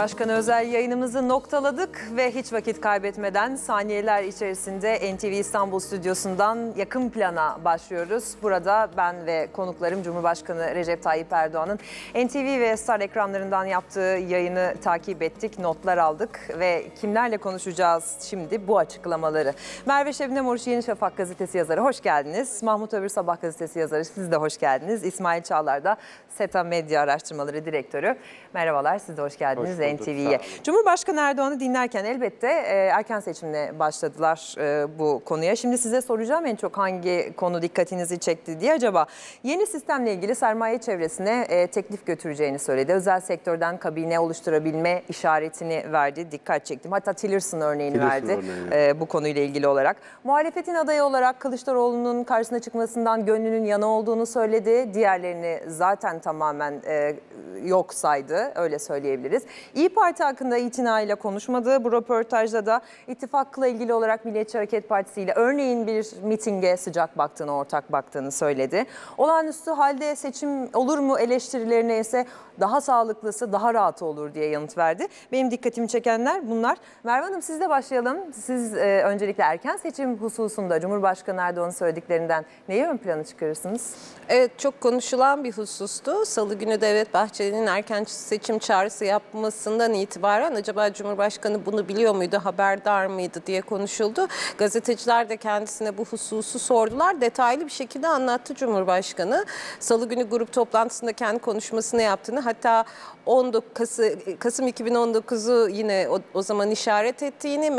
Cumhurbaşkanı özel yayınımızı noktaladık ve hiç vakit kaybetmeden saniyeler içerisinde NTV İstanbul stüdyosundan yakın plana başlıyoruz. Burada ben ve konuklarım Cumhurbaşkanı Recep Tayyip Erdoğan'ın NTV ve Star ekranlarından yaptığı yayını takip ettik, notlar aldık ve kimlerle konuşacağız şimdi bu açıklamaları. Merve Şebnem Oruç, Yeni Şafak gazetesi yazarı, hoş geldiniz. Mahmut Övür, Sabah gazetesi yazarı, siz de hoş geldiniz. İsmail Çağlar da SETA Medya Araştırmaları Direktörü. Merhabalar, siz de hoş geldiniz NTV'ye. Cumhurbaşkanı Erdoğan'ı dinlerken elbette erken seçimle başladılar bu konuya. Şimdi size soracağım, en çok hangi konu dikkatinizi çekti diye. Acaba yeni sistemle ilgili sermaye çevresine teklif götüreceğini söyledi. Özel sektörden kabine oluşturabilme işaretini verdi. Dikkat çektim. Hatta Tillerson örneğini verdi bu konuyla ilgili olarak. Muhalefetin adayı olarak Kılıçdaroğlu'nun karşısına çıkmasından gönlünün yana olduğunu söyledi. Diğerlerini zaten tamamen yok saydı, öyle söyleyebiliriz. İYİ Parti hakkında itinayla konuşmadı. Bu röportajda da ittifakla ilgili olarak Milliyetçi Hareket Partisi ile örneğin bir mitinge sıcak baktığını, ortak baktığını söyledi. Olağanüstü halde seçim olur mu eleştirilerine ise daha sağlıklısı, daha rahat olur diye yanıt verdi. Benim dikkatimi çekenler bunlar. Merve Hanım, sizle başlayalım. Siz öncelikle erken seçim hususunda Cumhurbaşkanı Erdoğan'ın söylediklerinden neyi ön plana çıkarırsınız? Evet, çok konuşulan bir husustu. Salı günü Devlet Bahçeli'nin erken seçim çağrısı yapmasından itibaren acaba Cumhurbaşkanı bunu biliyor muydu, haberdar mıydı diye konuşuldu. Gazeteciler de kendisine bu hususu sordular. Detaylı bir şekilde anlattı Cumhurbaşkanı. Salı günü grup toplantısında kendi konuşmasını yaptığını, hatta 19 Kasım 2019'u yine o zaman işaret ettiğini,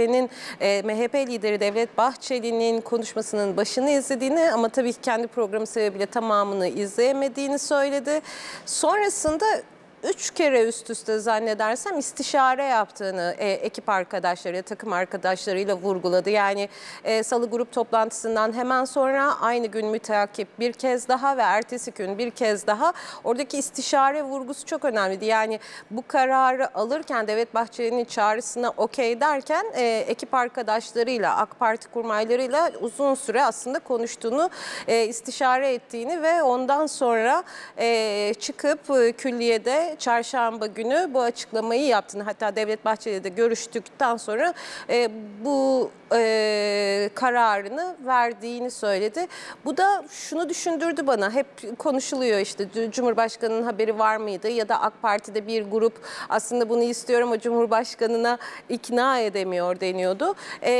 MHP lideri Devlet Bahçeli'nin konuşmasının başını izlediğini ama tabii ki kendi programı sebebiyle tamamını izleyemediğini söyledi. Sonrasında 3 kere üst üste zannedersem istişare yaptığını ekip arkadaşları, takım arkadaşlarıyla vurguladı. Yani Salı grup toplantısından hemen sonra aynı gün müteakip bir kez daha ve ertesi gün bir kez daha oradaki istişare vurgusu çok önemliydi. Yani bu kararı alırken Devlet Bahçeli'nin çağrısına okey derken ekip arkadaşlarıyla, AK Parti kurmaylarıyla uzun süre aslında konuştuğunu, istişare ettiğini ve ondan sonra çıkıp külliyede çarşamba günü bu açıklamayı yaptığını, hatta Devlet Bahçeli de görüştükten sonra bu kararını verdiğini söyledi. Bu da şunu düşündürdü bana, hep konuşuluyor işte Cumhurbaşkanı'nın haberi var mıydı ya da AK Parti'de bir grup aslında bunu istiyor ama Cumhurbaşkanı'na ikna edemiyor deniyordu.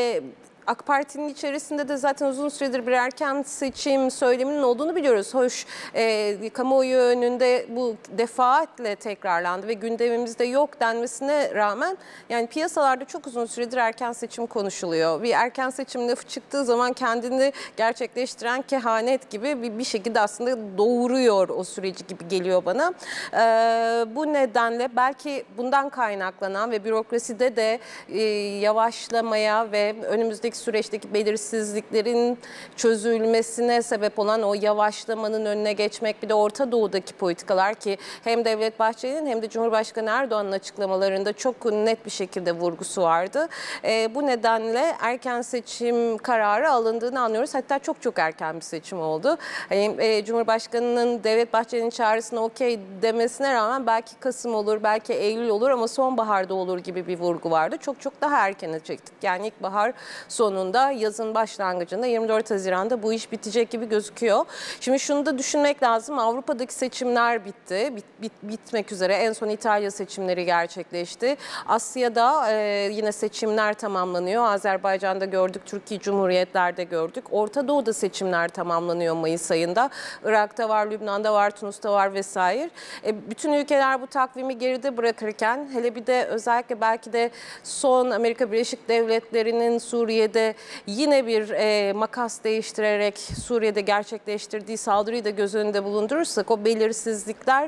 AK Parti'nin içerisinde de zaten uzun süredir bir erken seçim söyleminin olduğunu biliyoruz. Hoş, kamuoyu önünde bu defaatle tekrarlandı ve gündemimizde yok denmesine rağmen yani piyasalarda çok uzun süredir erken seçim konuşuluyor. Bir erken seçim lafı çıktığı zaman kendini gerçekleştiren kehanet gibi bir şekilde aslında doğuruyor o süreci gibi geliyor bana. Bu nedenle belki bundan kaynaklanan ve bürokraside de yavaşlamaya ve önümüzdeki süreçteki belirsizliklerin çözülmesine sebep olan o yavaşlamanın önüne geçmek, bir de Orta Doğu'daki politikalar ki hem Devlet Bahçeli'nin hem de Cumhurbaşkanı Erdoğan'ın açıklamalarında çok net bir şekilde vurgusu vardı. Bu nedenle erken seçim kararı alındığını anlıyoruz. Hatta çok erken bir seçim oldu. Hani, Cumhurbaşkanı'nın Devlet Bahçeli'nin çağrısına okey demesine rağmen belki Kasım olur, belki Eylül olur ama sonbaharda olur gibi bir vurgu vardı. Çok daha erkene çektik. Yani ilkbahar sonunda, yazın başlangıcında 24 Haziran'da bu iş bitecek gibi gözüküyor. Şimdi şunu da düşünmek lazım. Avrupa'daki seçimler bitti. Bitmek üzere. En son İtalya seçimleri gerçekleşti. Asya'da yine seçimler tamamlanıyor. Azerbaycan'da gördük, Türkiye Cumhuriyetler'de gördük. Orta Doğu'da seçimler tamamlanıyor Mayıs ayında. Irak'ta var, Lübnan'da var, Tunus'ta var vesaire. Bütün ülkeler bu takvimi geride bırakırken, hele bir de özellikle belki de son Amerika Birleşik Devletleri'nin Suriye'de yine bir makas değiştirerek Suriye'de gerçekleştirdiği saldırıyı da göz önünde bulundurursak o belirsizlikler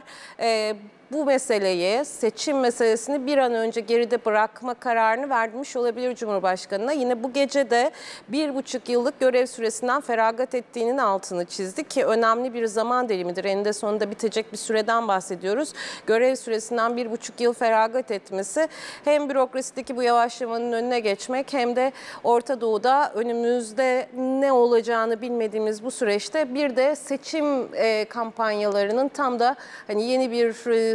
bu meseleyi, seçim meselesini bir an önce geride bırakma kararını vermiş olabilir Cumhurbaşkanı'na. Yine bu gece de 1,5 yıllık görev süresinden feragat ettiğinin altını çizdi ki önemli bir zaman dilimidir. Eninde sonunda bitecek bir süreden bahsediyoruz. Görev süresinden 1,5 yıl feragat etmesi hem bürokrasideki bu yavaşlamanın önüne geçmek hem de Orta Doğu'da önümüzde ne olacağını bilmediğimiz bu süreçte bir de seçim kampanyalarının tam da hani yeni bir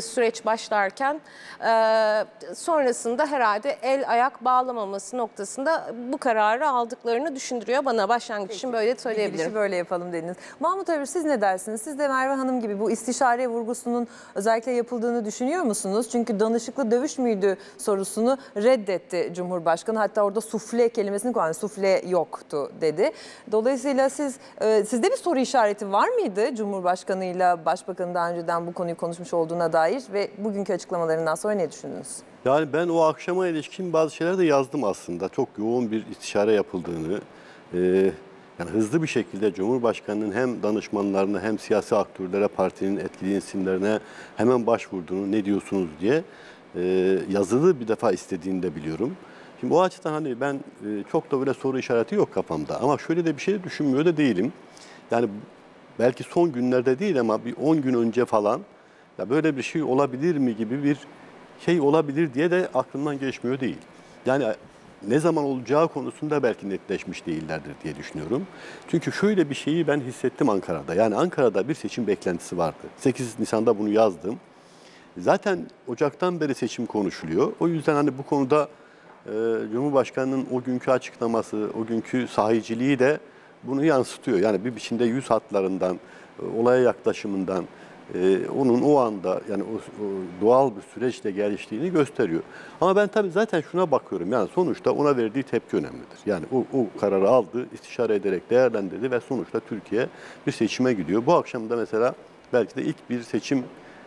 süreç başlarken sonrasında herhalde el ayak bağlamaması noktasında bu kararı aldıklarını düşündürüyor bana. Başlangıç için böyle söyleyebilirim. Girişi böyle yapalım dediniz. Mahmut abi, siz ne dersiniz? Siz de Merve Hanım gibi bu istişare vurgusunun özellikle yapıldığını düşünüyor musunuz? Çünkü danışıklı dövüş müydü sorusunu reddetti Cumhurbaşkanı. Hatta orada sufle kelimesini kullandı. Sufle yoktu dedi. Dolayısıyla sizde bir soru işareti var mıydı Cumhurbaşkanı ile Başbakan'ın daha önceden bu konuyu konuşmuş olduğuna dair ve bugünkü açıklamalarından sonra ne düşündünüz? Yani ben o akşama ilişkin bazı şeyler de yazdım aslında. Çok yoğun bir istişare yapıldığını, yani hızlı bir şekilde Cumhurbaşkanı'nın hem danışmanlarına hem siyasi aktörlere, partinin etkili isimlerine hemen başvurduğunu, ne diyorsunuz diye yazılı bir defa istediğini de biliyorum. Şimdi o açıdan hani ben çok da böyle soru işareti yok kafamda. Ama şöyle de bir şey düşünmüyor da değilim. Yani belki son günlerde değil ama bir 10 gün önce falan ya böyle bir şey olabilir mi gibi bir şey olabilir diye de aklımdan geçmiyor değil. Yani ne zaman olacağı konusunda belki netleşmiş değillerdir diye düşünüyorum. Çünkü şöyle bir şeyi ben hissettim Ankara'da. Yani Ankara'da bir seçim beklentisi vardı. 8 Nisan'da bunu yazdım. Zaten Ocak'tan beri seçim konuşuluyor. O yüzden hani bu konuda Cumhurbaşkanı'nın o günkü açıklaması, o günkü sahiciliği de bunu yansıtıyor. Yani bir biçimde yüz hatlarından, olaya yaklaşımından, onun o anda yani o doğal bir süreçle geliştiğini gösteriyor. Ama ben tabii zaten şuna bakıyorum. Yani sonuçta ona verdiği tepki önemlidir. Yani o kararı aldı, istişare ederek değerlendirdi ve sonuçta Türkiye bir seçime gidiyor. Bu akşam da mesela belki de ilk bir seçime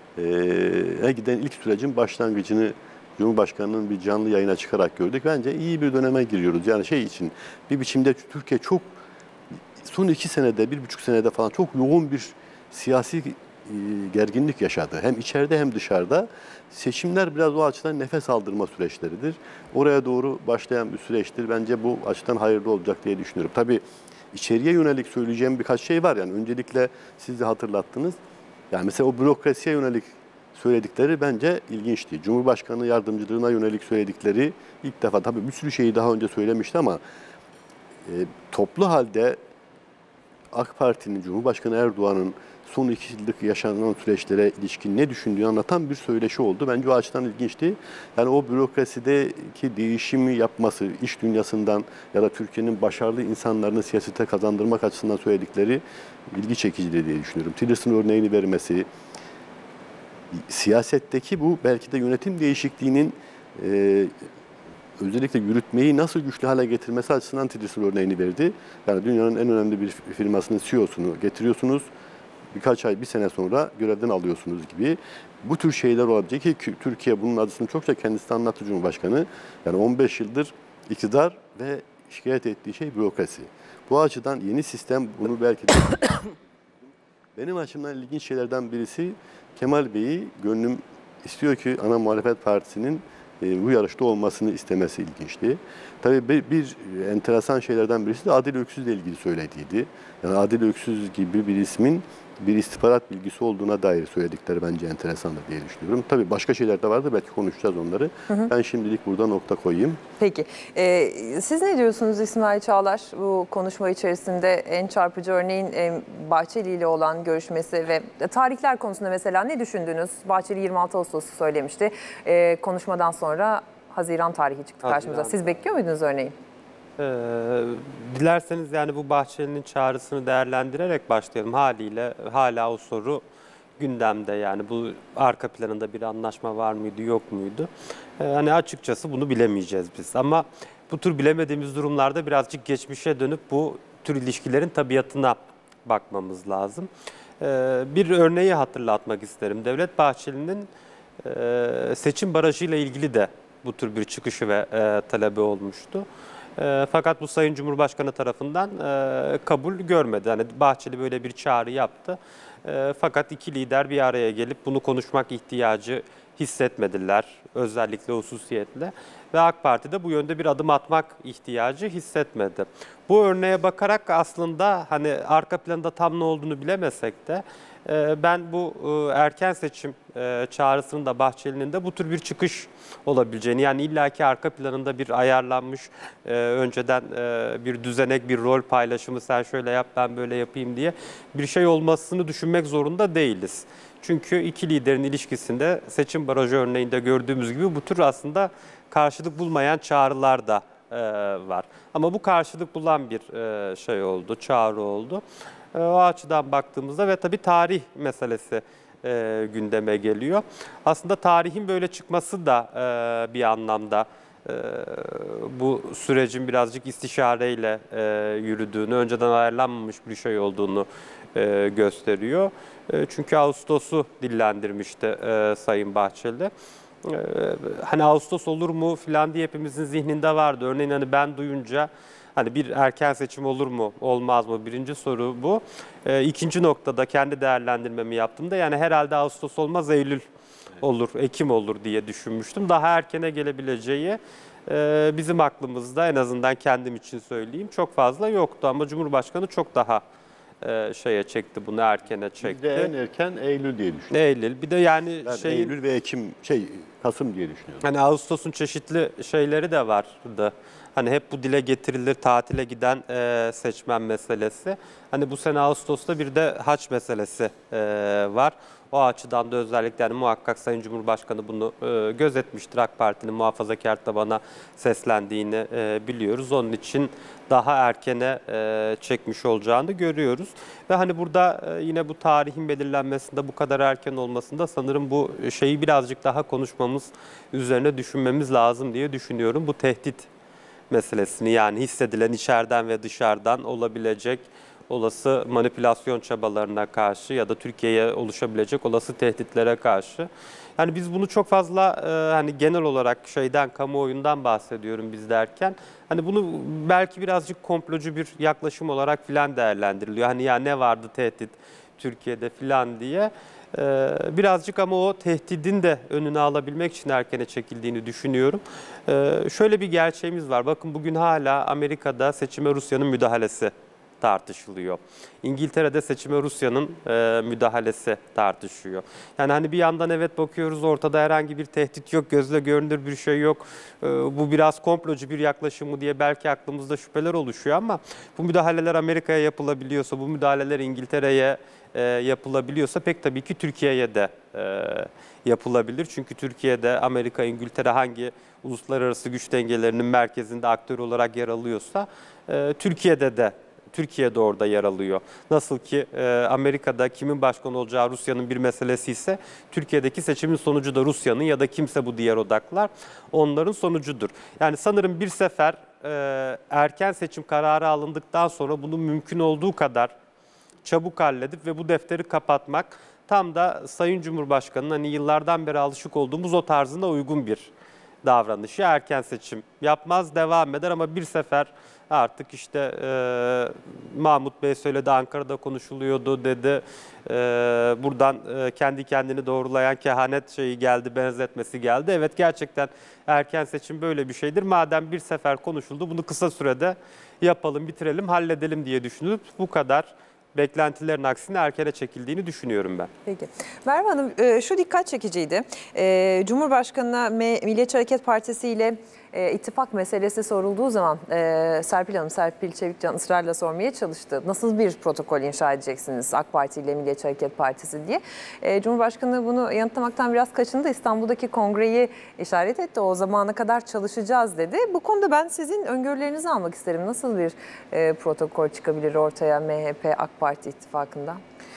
giden ilk sürecin başlangıcını Cumhurbaşkanı'nın bir canlı yayına çıkarak gördük. Bence iyi bir döneme giriyoruz. Yani şey için bir biçimde Türkiye çok son 2 senede, 1,5 senede falan çok yoğun bir siyasi gerginlik yaşadı. Hem içeride hem dışarıda. Seçimler biraz o açıdan nefes aldırma süreçleridir. Oraya doğru başlayan bir süreçtir. Bence bu açıdan hayırlı olacak diye düşünüyorum. Tabii içeriye yönelik söyleyeceğim birkaç şey var. Yani öncelikle siz de hatırlattınız. Yani mesela o bürokrasiye yönelik söyledikleri bence ilginçti. Cumhurbaşkanı yardımcılığına yönelik söyledikleri ilk defa, tabii bir sürü şeyi daha önce söylemişti ama toplu halde AK Parti'nin, Cumhurbaşkanı Erdoğan'ın son 2 yıllık yaşanan süreçlere ilişkin ne düşündüğünü anlatan bir söyleşi oldu. Bence o açıdan ilginçti. Yani o bürokrasideki değişimi yapması, iş dünyasından ya da Türkiye'nin başarılı insanlarını siyasete kazandırmak açısından söyledikleri ilgi çekicidir diye düşünüyorum. Tillerson örneğini vermesi, siyasetteki bu belki de yönetim değişikliğinin özellikle yürütmeyi nasıl güçlü hale getirmesi açısından Tillerson örneğini verdi. Yani dünyanın en önemli bir firmasının CEO'sunu getiriyorsunuz. Birkaç ay, bir sene sonra görevden alıyorsunuz gibi. Bu tür şeyler olabilecek ki Türkiye bunun adısını çokça kendisi anlattı Cumhurbaşkanı. Yani 15 yıldır iktidar ve şikayet ettiği şey bürokrasi. Bu açıdan yeni sistem bunu belki de... Benim açımdan ilginç şeylerden birisi Kemal Bey'i gönlüm istiyor ki ana muhalefet partisinin bu yarışta olmasını istemesi ilginçti. Tabii bir enteresan şeylerden birisi de Adil Öksüz'le ilgili söylediğiydi. Yani Adil Öksüz gibi bir ismin bir istihbarat bilgisi olduğuna dair söyledikleri bence enteresandır diye düşünüyorum. Tabii başka şeyler de vardı, belki konuşacağız onları. Ben şimdilik burada nokta koyayım. Peki. Siz ne diyorsunuz İsmail Çağlar? Bu konuşma içerisinde en çarpıcı örneğin Bahçeli ile olan görüşmesi ve tarihler konusunda mesela ne düşündünüz? Bahçeli 26 Ağustos'u söylemişti. Konuşmadan sonra Haziran tarihi çıktı karşımıza. Siz bekliyor muydunuz örneğin? Dilerseniz yani bu Bahçeli'nin çağrısını değerlendirerek başlayalım. Haliyle hala o soru gündemde, yani bu arka planında bir anlaşma var mıydı yok muydu? Hani açıkçası bunu bilemeyeceğiz biz ama bu tür bilemediğimiz durumlarda birazcık geçmişe dönüp bu tür ilişkilerin tabiatına bakmamız lazım. Bir örneği hatırlatmak isterim. Devlet Bahçeli'nin seçim barajıyla ilgili de bu tür bir çıkışı ve talebi olmuştu. Fakat bu Sayın Cumhurbaşkanı tarafından kabul görmedi. Yani Bahçeli böyle bir çağrı yaptı. Fakat iki lider bir araya gelip bunu konuşmak ihtiyacı hissetmediler. Özellikle hususiyetle. Ve AK Parti de bu yönde bir adım atmak ihtiyacı hissetmedi. Bu örneğe bakarak aslında hani arka planda tam ne olduğunu bilemesek de ben bu erken seçim çağrısının da Bahçeli'nin de bu tür bir çıkış olabileceğini, yani illaki arka planında bir ayarlanmış önceden bir düzenek, bir rol paylaşımı, sen şöyle yap ben böyle yapayım diye bir şey olmasını düşünmek zorunda değiliz. Çünkü iki liderin ilişkisinde seçim barajı örneğinde gördüğümüz gibi bu tür aslında karşılık bulmayan çağrılar da var. Ama bu karşılık bulan bir şey oldu, çağrı oldu. O açıdan baktığımızda ve tabii tarih meselesi gündeme geliyor. Aslında tarihin böyle çıkması da bir anlamda bu sürecin birazcık istişareyle yürüdüğünü, önceden ayarlanmamış bir şey olduğunu gösteriyor. Çünkü Ağustos'u dillendirmişti Sayın Bahçeli. Hani Ağustos olur mu falan diye hepimizin zihninde vardı. Örneğin hani ben duyunca hani bir erken seçim olur mu, olmaz mı? Birinci soru bu. İkinci noktada kendi değerlendirmemi yaptığımda yani herhalde Ağustos olmaz, Eylül olur, Ekim olur diye düşünmüştüm. Daha erkene gelebileceği bizim aklımızda, en azından kendim için söyleyeyim, çok fazla yoktu. Ama Cumhurbaşkanı çok daha şeye çekti, bunu erkene çekti. Bir de en erken Eylül diye düşünüyorum. Eylül. Bir de yani Ben Eylül ve Kasım diye düşünüyorum. hani Ağustos'un çeşitli şeyleri de vardı. Hani hep bu dile getirilir, tatile giden seçmen meselesi. Hani bu sene Ağustos'ta bir de haç meselesi var. O açıdan da özellikle yani muhakkak Sayın Cumhurbaşkanı bunu gözetmiştir. AK Parti'nin muhafazakar tabana seslendiğini biliyoruz. Onun için daha erkene çekmiş olacağını görüyoruz. Ve hani burada yine bu tarihin belirlenmesinde bu kadar erken olmasında sanırım bu şeyi birazcık daha konuşmamız, üzerine düşünmemiz lazım diye düşünüyorum. Bu tehdit meselesini, yani hissedilen içeriden ve dışarıdan olabilecek olası manipülasyon çabalarına karşı ya da Türkiye'ye oluşabilecek olası tehditlere karşı. Yani biz bunu çok fazla hani genel olarak kamuoyundan bahsediyorum biz derken. Hani bunu belki birazcık komplocu bir yaklaşım olarak filan değerlendiriliyor. Hani ya ne vardı tehdit Türkiye'de filan diye. Birazcık ama o tehdidin de önünü alabilmek için erkene çekildiğini düşünüyorum. Şöyle bir gerçeğimiz var. Bakın bugün hala Amerika'da seçime Rusya'nın müdahalesi tartışılıyor. İngiltere'de seçime Rusya'nın müdahalesi tartışıyor. Yani hani bir yandan evet bakıyoruz, ortada herhangi bir tehdit yok, gözle görünür bir şey yok. Bu biraz komplocu bir yaklaşım mı diye belki aklımızda şüpheler oluşuyor ama bu müdahaleler Amerika'ya yapılabiliyorsa, bu müdahaleler İngiltere'ye yapılabiliyorsa pek tabii ki Türkiye'ye de yapılabilir. Çünkü Türkiye'de Amerika, İngiltere hangi uluslararası güç dengelerinin merkezinde aktör olarak yer alıyorsa Türkiye'de orada yer alıyor. Nasıl ki Amerika'da kimin başkan olacağı Rusya'nın bir meselesi ise Türkiye'deki seçimin sonucu da Rusya'nın ya da kimse bu diğer odaklar onların sonucudur. Yani sanırım bir sefer erken seçim kararı alındıktan sonra bunu mümkün olduğu kadar çabuk halledip ve bu defteri kapatmak tam da Sayın Cumhurbaşkanı'nın hani yıllardan beri alışık olduğumuz o tarzına uygun bir davranışı. Erken seçim yapmaz, devam eder ama bir sefer artık işte Mahmut Bey söyledi, Ankara'da konuşuluyordu dedi. Buradan kendi kendini doğrulayan kehanet şeyi geldi, benzetmesi geldi. Evet, gerçekten erken seçim böyle bir şeydir. Madem bir sefer konuşuldu, bunu kısa sürede yapalım, bitirelim, halledelim diye düşünüp bu kadar beklentilerin aksine erkene çekildiğini düşünüyorum ben. Peki. Merve Hanım, şu dikkat çekiciydi. Cumhurbaşkanı'na Milliyetçi Hareket Partisi ile ittifak meselesi sorulduğu zaman Serpil Çevikcan ısrarla sormaya çalıştı. Nasıl bir protokol inşa edeceksiniz AK Parti ile Milliyetçi Hareket Partisi diye. Cumhurbaşkanı bunu yanıtlamaktan biraz kaçındı. İstanbul'daki kongreyi işaret etti. O zamana kadar çalışacağız dedi. Bu konuda ben sizin öngörülerinizi almak isterim. Nasıl bir protokol çıkabilir ortaya MHP AK Parti ittifakından?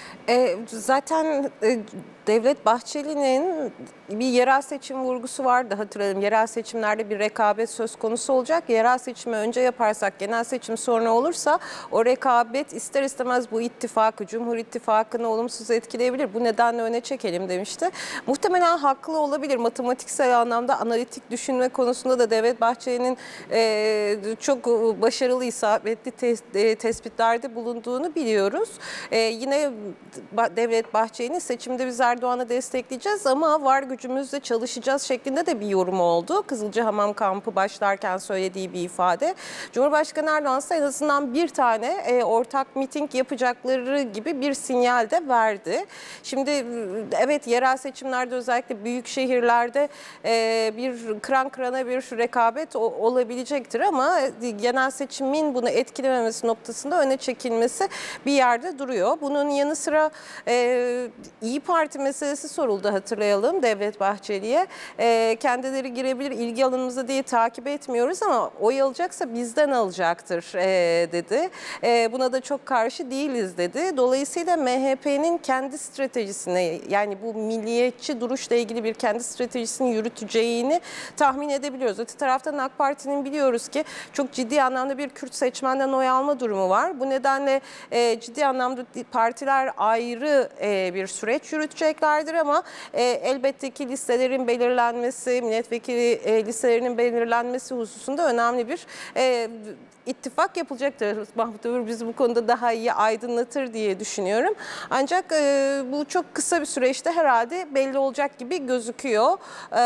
Zaten Devlet Bahçeli'nin bir yerel seçim vurgusu vardı, hatırlayalım. Yerel seçimlerde bir rekabet söz konusu olacak. Yerel seçimi önce yaparsak, genel seçim sonra olursa o rekabet ister istemez bu ittifakı, Cumhur İttifakı'nı olumsuz etkileyebilir. Bu nedenle öne çekelim demişti. Muhtemelen haklı olabilir. Matematiksel anlamda analitik düşünme konusunda da Devlet Bahçeli'nin çok başarılı, isabetli tespitlerde bulunduğunu biliyoruz. Yine Devlet Bahçeli'nin seçimde biz Erdoğan'ı destekleyeceğiz ama var gücümüzle çalışacağız şeklinde de bir yorum oldu. Kızılcahamam kampı başlarken söylediği bir ifade. Cumhurbaşkanı Erdoğan ise en azından bir tane ortak miting yapacakları gibi bir sinyal de verdi. Şimdi evet, yerel seçimlerde özellikle büyük şehirlerde bir kıran kırana bir rekabet olabilecektir ama genel seçimin bunu etkilememesi noktasında öne çekilmesi bir yerde duruyor. Bunun yanı yanı sıra İyi Parti meselesi soruldu, hatırlayalım, Devlet Bahçeli'ye. Kendileri girebilir, ilgi alanımızda diye takip etmiyoruz ama oy alacaksa bizden alacaktır dedi. Buna da çok karşı değiliz dedi. Dolayısıyla MHP'nin kendi stratejisine, yani bu milliyetçi duruşla ilgili bir kendi stratejisini yürüteceğini tahmin edebiliyoruz. Öte taraftan AK Parti'nin biliyoruz ki çok ciddi anlamda bir Kürt seçmenden oy alma durumu var. Bu nedenle ciddi anlamda partiler ayrı bir süreç yürüteceklerdir ama elbette ki listelerin belirlenmesi, milletvekili listelerinin belirlenmesi hususunda önemli bir ittifak yapılacaktır. Mahmut Övür bizi bu konuda daha iyi aydınlatır diye düşünüyorum. Ancak bu çok kısa bir süreçte herhalde belli olacak gibi gözüküyor.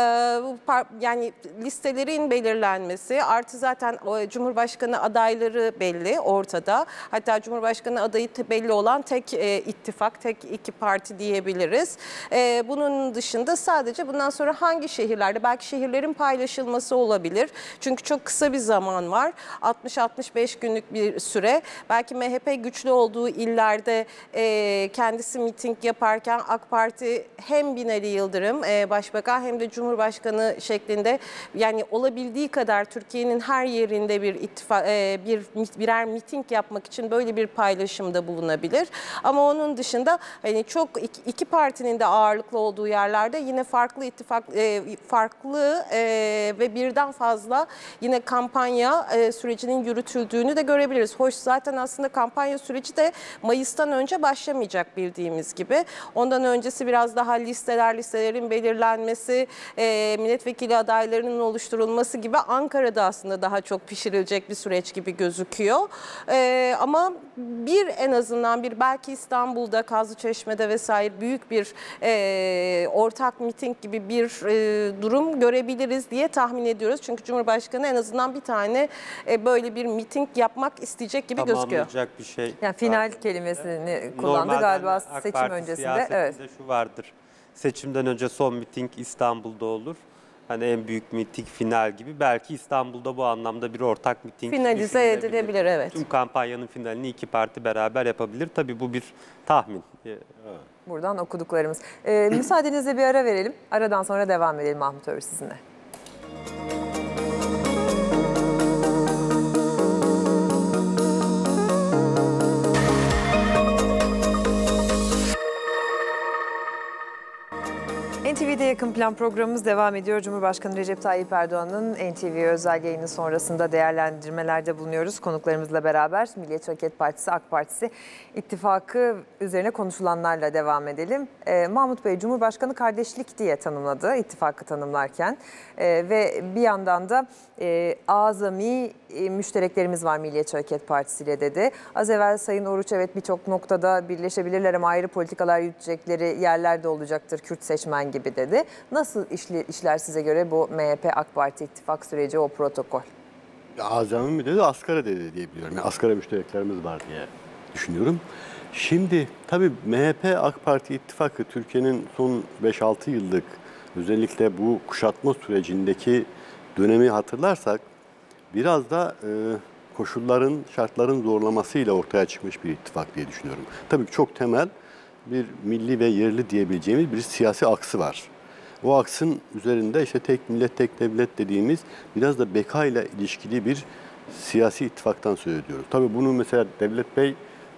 Yani listelerin belirlenmesi, artı zaten Cumhurbaşkanı adayları belli ortada. Hatta Cumhurbaşkanı adayı belli olan tek ittifak, tek iki parti diyebiliriz. Bunun dışında sadece bundan sonra hangi şehirlerde, belki şehirlerin paylaşılması olabilir. Çünkü çok kısa bir zaman var. 60-65 günlük bir süre. Belki MHP güçlü olduğu illerde kendisi miting yaparken AK Parti hem Binali Yıldırım Başbakan hem de Cumhurbaşkanı şeklinde, yani olabildiği kadar Türkiye'nin her yerinde birer miting yapmak için böyle bir paylaşımda bulunabilir. Ama onun dışında hani çok iki partinin de ağırlıklı olduğu yerlerde yine farklı farklı ve birden fazla yine kampanya sürecinin yürütüldüğünü de görebiliriz. Hoş, zaten aslında kampanya süreci de Mayıs'tan önce başlamayacak bildiğimiz gibi. Ondan öncesi biraz daha listelerin belirlenmesi, milletvekili adaylarının oluşturulması gibi Ankara'da aslında daha çok pişirilecek bir süreç gibi gözüküyor. Ama en azından belki İstanbul'da, Kazlıçeşme'de vesaire büyük bir ortak miting gibi bir durum görebiliriz diye tahmin ediyoruz. Çünkü Cumhurbaşkanı en azından bir tane böyle bir miting yapmak isteyecek gibi gözüküyor. Tamamlayacak bir şey. Yani final kelimesini kullandı Normalde galiba AK seçim Parti öncesinde. siyasetinde Evet. şu vardır. Seçimden önce son miting İstanbul'da olur. Hani en büyük miting final gibi. Belki İstanbul'da bu anlamda bir ortak miting Finalize edilebilir, evet. Tüm kampanyanın finalini iki parti beraber yapabilir. Tabii bu bir tahmin. Buradan okuduklarımız. Müsaadenizle bir ara verelim. Aradan sonra devam edelim Mahmut Övür sizinle. NTV'de Yakın Plan programımız devam ediyor. Cumhurbaşkanı Recep Tayyip Erdoğan'ın NTV özel yayını sonrasında değerlendirmelerde bulunuyoruz konuklarımızla beraber. Milliyetçi Hareket Partisi, AK Partisi ittifakı üzerine konuşulanlarla devam edelim. Mahmut Bey, Cumhurbaşkanı kardeşlik diye tanımladı ittifakı tanımlarken ve bir yandan da azami müştereklerimiz var Milliyetçi Hareket Partisi ile dedi. Az evvel Sayın Oruç, evet birçok noktada birleşebilirler ama ayrı politikalar yürütecekleri yerler de olacaktır Kürt seçmen gibi dedi. Nasıl işler size göre bu MHP-AK Parti ittifak süreci, o protokol? Azami mi dedi, asgari dedi diye biliyorum. Yani asgari müştereklerimiz var diye düşünüyorum. Şimdi tabii MHP-AK Parti ittifakı Türkiye'nin son 5-6 yıllık özellikle bu kuşatma sürecindeki dönemi hatırlarsak biraz da koşulların, şartların zorlamasıyla ortaya çıkmış bir ittifak diye düşünüyorum. Tabii ki çok temel bir milli ve yerli diyebileceğimiz bir siyasi aksı var. O aksın üzerinde işte tek millet, tek devlet dediğimiz biraz da beka ile ilişkili bir siyasi ittifaktan söz ediyoruz. Tabii bunu mesela Devlet Bey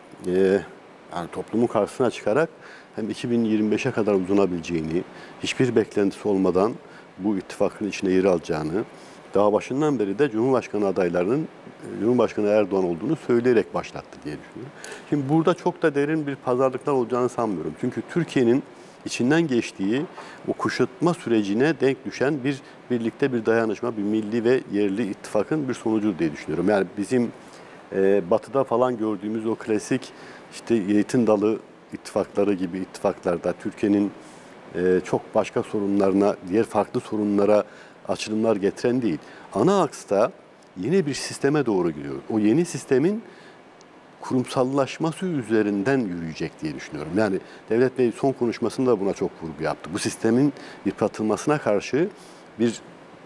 yani toplumun karşısına çıkarak hem 2025'e kadar uzunabileceğini, hiçbir beklentisi olmadan bu ittifakın içine yer alacağını, daha başından beri de Cumhurbaşkanı adaylarının Cumhurbaşkanı Erdoğan olduğunu söyleyerek başlattı diye düşünüyorum. Şimdi burada çok da derin bir pazarlıklar olacağını sanmıyorum. Çünkü Türkiye'nin içinden geçtiği o kuşatma sürecine denk düşen birlikte bir dayanışma, bir milli ve yerli ittifakın bir sonucu diye düşünüyorum. Yani bizim batıda falan gördüğümüz o klasik işte Yiğit'in dalı ittifakları gibi ittifaklarda Türkiye'nin çok başka sorunlarına, diğer farklı sorunlara açılımlar getiren değil. Ana aksta yeni bir sisteme doğru gidiyor. O yeni sistemin kurumsallaşması üzerinden yürüyecek diye düşünüyorum. Yani Devlet Bey son konuşmasında buna çok vurgu yaptı. Bu sistemin yıpratılmasına karşı bir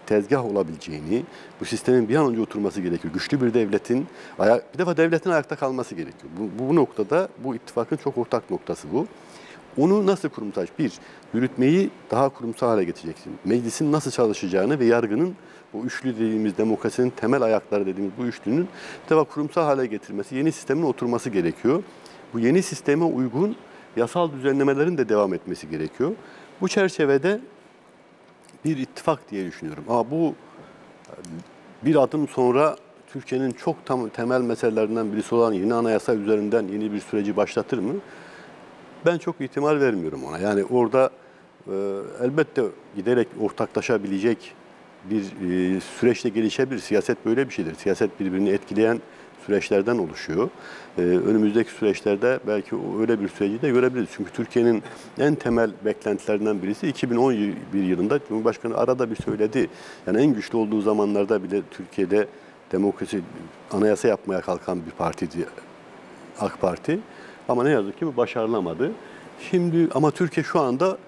tezgah olabileceğini, bu sistemin bir an önce oturması gerekiyor. Güçlü bir devletin, bir defa devletin ayakta kalması gerekiyor. Bu noktada bu ittifakın çok ortak noktası bu. Onu nasıl kurumsal? Bir, yürütmeyi daha kurumsal hale getireceksin. Meclisin nasıl çalışacağını ve yargının, o üçlü dediğimiz demokrasinin temel ayakları dediğimiz bu üçlünün bir defa kurumsal hale getirmesi, yeni sistemin oturması gerekiyor. Bu yeni sisteme uygun yasal düzenlemelerin de devam etmesi gerekiyor. Bu çerçevede bir ittifak diye düşünüyorum. Ama bu bir adım sonra Türkiye'nin çok temel meselelerinden birisi olan yeni anayasa üzerinden yeni bir süreci başlatır mı? Ben çok ihtimal vermiyorum ona. Yani orada elbette giderek ortaklaşabilecek bir süreçte gelişebilir. Siyaset böyle bir şeydir. Siyaset birbirini etkileyen süreçlerden oluşuyor. Önümüzdeki süreçlerde belki öyle bir süreci de görebiliriz. Çünkü Türkiye'nin en temel beklentilerinden birisi 2011 yılında Cumhurbaşkanı arada bir söyledi. Yani en güçlü olduğu zamanlarda bile Türkiye'de demokrasi, anayasa yapmaya kalkan bir partiydi AK Parti. Ama ne yazık ki bu başarılamadı. Şimdi ama Türkiye şu anda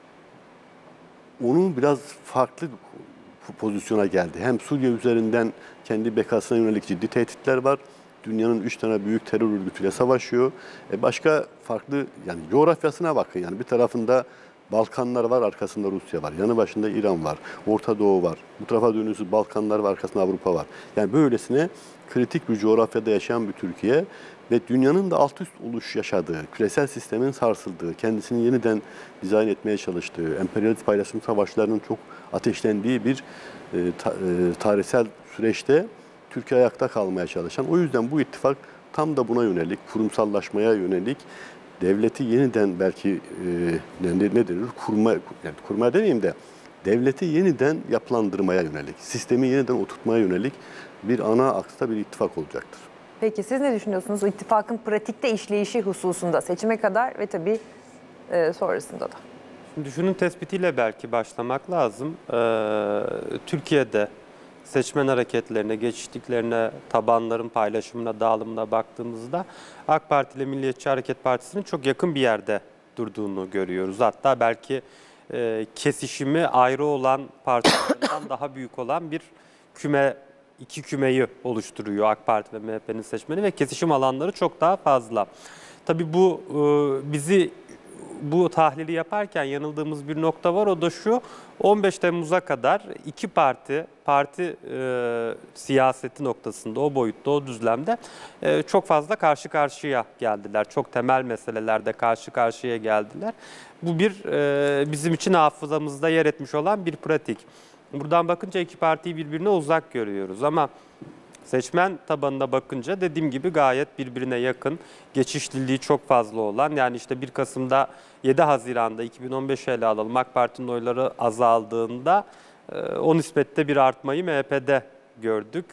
onun biraz farklı pozisyona geldi. Hem Suriye üzerinden kendi bekasına yönelik ciddi tehditler var. Dünyanın 3 tane büyük terör örgütüyle savaşıyor. Başka farklı, yani coğrafyasına bakın. Yani bir tarafında Balkanlar var, arkasında Rusya var. Yanı başında İran var. Orta Doğu var. Bu tarafa dönüyorsunuz Balkanlar var, arkasında Avrupa var. Yani böylesine kritik bir coğrafyada yaşayan bir Türkiye ve dünyanın da alt üst oluş yaşadığı, küresel sistemin sarsıldığı, kendisini yeniden dizayn etmeye çalıştığı, emperyalist paylaşım savaşlarının çok ateşlendiği bir tarihsel süreçte Türkiye ayakta kalmaya çalışan. O yüzden bu ittifak tam da buna yönelik, kurumsallaşmaya yönelik, devleti yeniden belki ne denir? Kurma demeyeyim de devleti yeniden yapılandırmaya yönelik, sistemi yeniden oturtmaya yönelik bir ana aksta bir ittifak olacaktır. Peki siz ne düşünüyorsunuz? İttifakın pratikte işleyişi hususunda seçime kadar ve tabii sonrasında da. Şimdi şunun tespitiyle belki başlamak lazım. Türkiye'de seçmen hareketlerine, geçiştiklerine, tabanların paylaşımına, dağılımına baktığımızda AK Parti ile Milliyetçi Hareket Partisi'nin çok yakın bir yerde durduğunu görüyoruz. Hatta belki kesişimi ayrı olan partilerden daha büyük olan bir iki kümeyi oluşturuyor AK Parti ve MHP'nin seçmeni ve kesişim alanları çok daha fazla. Tabii bu bizi bu tahlili yaparken yanıldığımız bir nokta var. O da şu: 15 Temmuz'a kadar iki parti siyaseti noktasında, o boyutta, o düzlemde çok fazla karşı karşıya geldiler. Çok temel meselelerde karşı karşıya geldiler. Bu bizim için hafızamızda yer etmiş olan bir pratik. Buradan bakınca iki partiyi birbirine uzak görüyoruz ama seçmen tabanına bakınca dediğim gibi gayet birbirine yakın, geçişliliği çok fazla olan, yani işte 1 Kasım'da 7 Haziran'da 2015'e ele alalım, AK Parti'nin oyları azaldığında o nispette bir artmayı MHP'de gördük.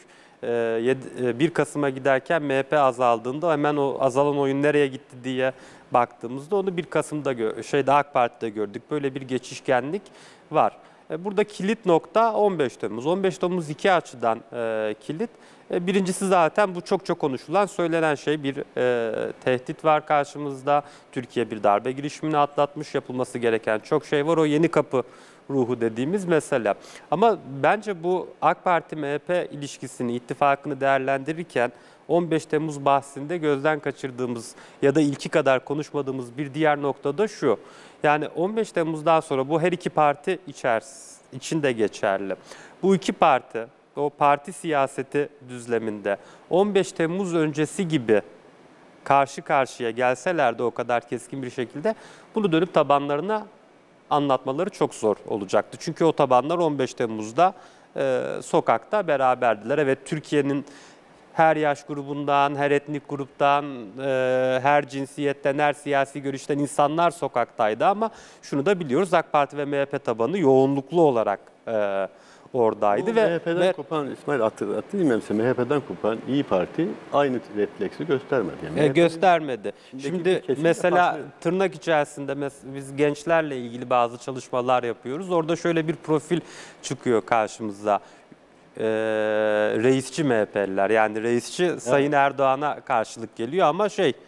1 Kasım'a giderken MHP azaldığında hemen o azalan oyun nereye gitti diye baktığımızda onu 1 Kasım'da AK Parti'de gördük. Böyle bir geçişkenlik var. Burada kilit nokta 15 Temmuz. 15 Temmuz iki açıdan kilit. Birincisi zaten bu çok konuşulan, söylenen şey, bir tehdit var karşımızda. Türkiye bir darbe girişimini atlatmış, yapılması gereken çok şey var. O yeni kapı ruhu dediğimiz mesele. Ama bence bu AK Parti-MHP ilişkisini, ittifakını değerlendirirken 15 Temmuz bahsinde gözden kaçırdığımız ya da ilki kadar konuşmadığımız bir diğer nokta da şu: yani 15 Temmuz'dan sonra bu her iki parti içinde geçerli. Bu iki parti o parti siyaseti düzleminde 15 Temmuz öncesi gibi karşı karşıya gelseler de o kadar keskin bir şekilde bunu dönüp tabanlarına anlatmaları çok zor olacaktı. Çünkü o tabanlar 15 Temmuz'da sokakta beraberdiler. Evet, Türkiye'nin her yaş grubundan, her etnik gruptan, her cinsiyetten, her siyasi görüşten insanlar sokaktaydı ama şunu da biliyoruz: AK Parti ve MHP tabanı yoğunluklu olarak oradaydı. Ve MHP'den kopan, İsmail hatırlatayım ben size, MHP'den kopan İYİ Parti aynı refleksi göstermedi. Yani göstermedi. Şimdi mesela farklı. tırnak içerisinde biz gençlerle ilgili bazı çalışmalar yapıyoruz. Orada şöyle bir profil çıkıyor karşımıza. Reisçi MHP'liler, yani reisçi Sayın Erdoğan'a karşılık geliyor ama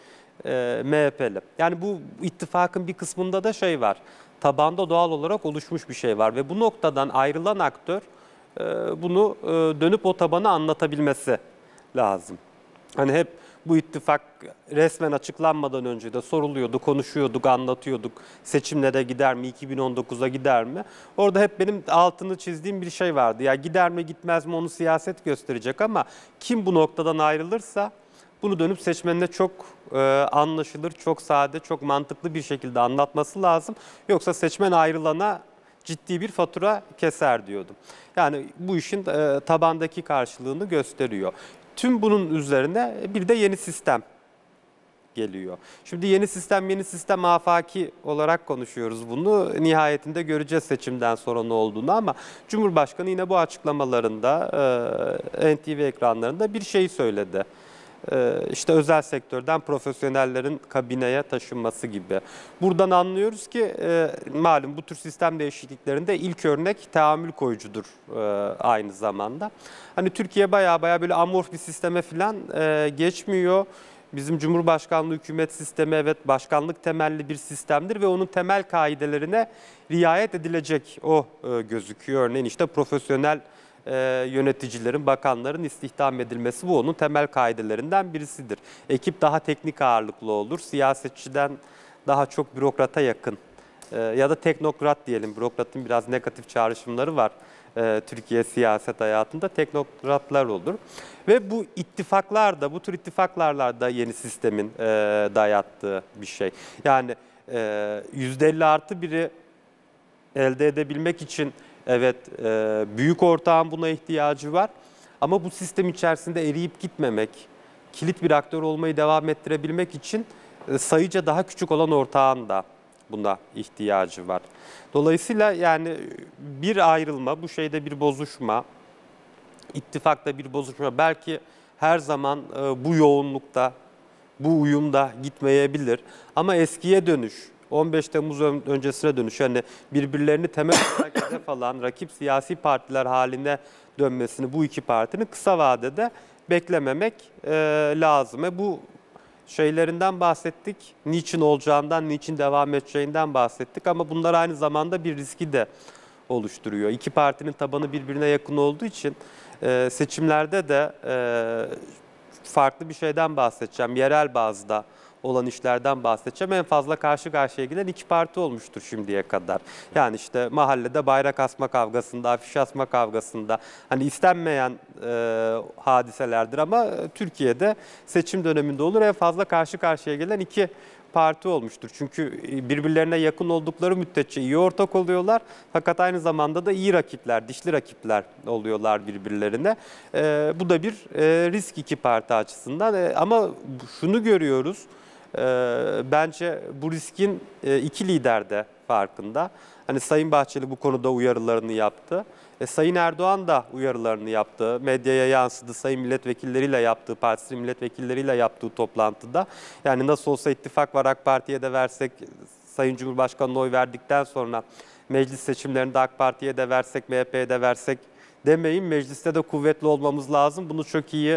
MHP'li. Yani bu ittifakın bir kısmında da var. Tabanda doğal olarak oluşmuş bir şey var ve bu noktadan ayrılan aktör bunu dönüp o tabana anlatabilmesi lazım. Hani hep bu ittifak resmen açıklanmadan önce de soruluyordu, konuşuyorduk, anlatıyorduk. Seçimlere gider mi, 2019'a gider mi? Orada hep benim altını çizdiğim bir şey vardı. Ya gider mi gitmez mi onu siyaset gösterecek ama kim bu noktadan ayrılırsa bunu dönüp seçmenine çok anlaşılır, çok sade, çok mantıklı bir şekilde anlatması lazım. Yoksa seçmen ayrılana ciddi bir fatura keser diyordum. Yani bu işin tabandaki karşılığını gösteriyor. Tüm bunun üzerine bir de yeni sistem geliyor. Şimdi yeni sistem afaki olarak konuşuyoruz bunu. Nihayetinde göreceğiz seçimden sonra ne olduğunu ama Cumhurbaşkanı yine bu açıklamalarında NTV ekranlarında bir şey söyledi. İşte özel sektörden profesyonellerin kabineye taşınması gibi. Buradan anlıyoruz ki malum bu tür sistem değişikliklerinde ilk örnek teamül koyucudur aynı zamanda. Hani Türkiye baya böyle amorf bir sisteme falan geçmiyor. Bizim Cumhurbaşkanlığı hükümet sistemi evet başkanlık temelli bir sistemdir ve onun temel kaidelerine riayet edilecek o gözüküyor. Örneğin işte profesyonel yöneticilerin, bakanların istihdam edilmesi bu onun temel kaidelerinden birisidir. Ekip daha teknik ağırlıklı olur, siyasetçiden daha çok bürokrata yakın ya da teknokrat diyelim. Bürokratın biraz negatif çağrışımları var Türkiye siyaset hayatında, teknokratlar olur. Ve bu ittifaklar da, bu tür ittifaklarla da yeni sistemin dayattığı bir şey. Yani %50+1'i elde edebilmek için evet büyük ortağın buna ihtiyacı var ama bu sistem içerisinde eriyip gitmemek, kilit bir aktör olmayı devam ettirebilmek için sayıca daha küçük olan ortağın da buna ihtiyacı var. Dolayısıyla yani bir ayrılma, bu şeyde bir bozuşma, ittifakta bir bozuşma belki her zaman bu yoğunlukta, bu uyumda gitmeyebilir ama eskiye dönüş, 15 Temmuz öncesine dönüş, yani birbirlerini temel olarak hedef alan rakip siyasi partiler haline dönmesini bu iki partinin kısa vadede beklememek lazım. Bu şeylerinden bahsettik, niçin olacağından, niçin devam edeceğinden bahsettik ama bunlar aynı zamanda bir riski de oluşturuyor. İki partinin tabanı birbirine yakın olduğu için seçimlerde de farklı bir şeyden bahsedeceğim, yerel bazda olan işlerden bahsedeceğim. En fazla karşı karşıya gelen iki parti olmuştur şimdiye kadar. Yani işte mahallede bayrak asma kavgasında, afiş asma kavgasında hani istenmeyen hadiselerdir ama Türkiye'de seçim döneminde olur. En fazla karşı karşıya gelen iki parti olmuştur. Çünkü birbirlerine yakın oldukları müddetçe iyi ortak oluyorlar. Fakat aynı zamanda da iyi rakipler, dişli rakipler oluyorlar birbirlerine. Bu da bir risk iki parti açısından. Ama şunu görüyoruz. Bence bu riskin iki lider de farkında. Hani Sayın Bahçeli bu konuda uyarılarını yaptı. Sayın Erdoğan da uyarılarını yaptı. Medyaya yansıdı. Sayın milletvekilleriyle yaptığı, partisi milletvekilleriyle yaptığı toplantıda. Yani nasıl olsa ittifak var, AK Parti'ye de versek, Sayın Cumhurbaşkanı'na oy verdikten sonra meclis seçimlerinde AK Parti'ye de versek, MHP'ye de versek demeyin. Mecliste de kuvvetli olmamız lazım. Bunu çok iyi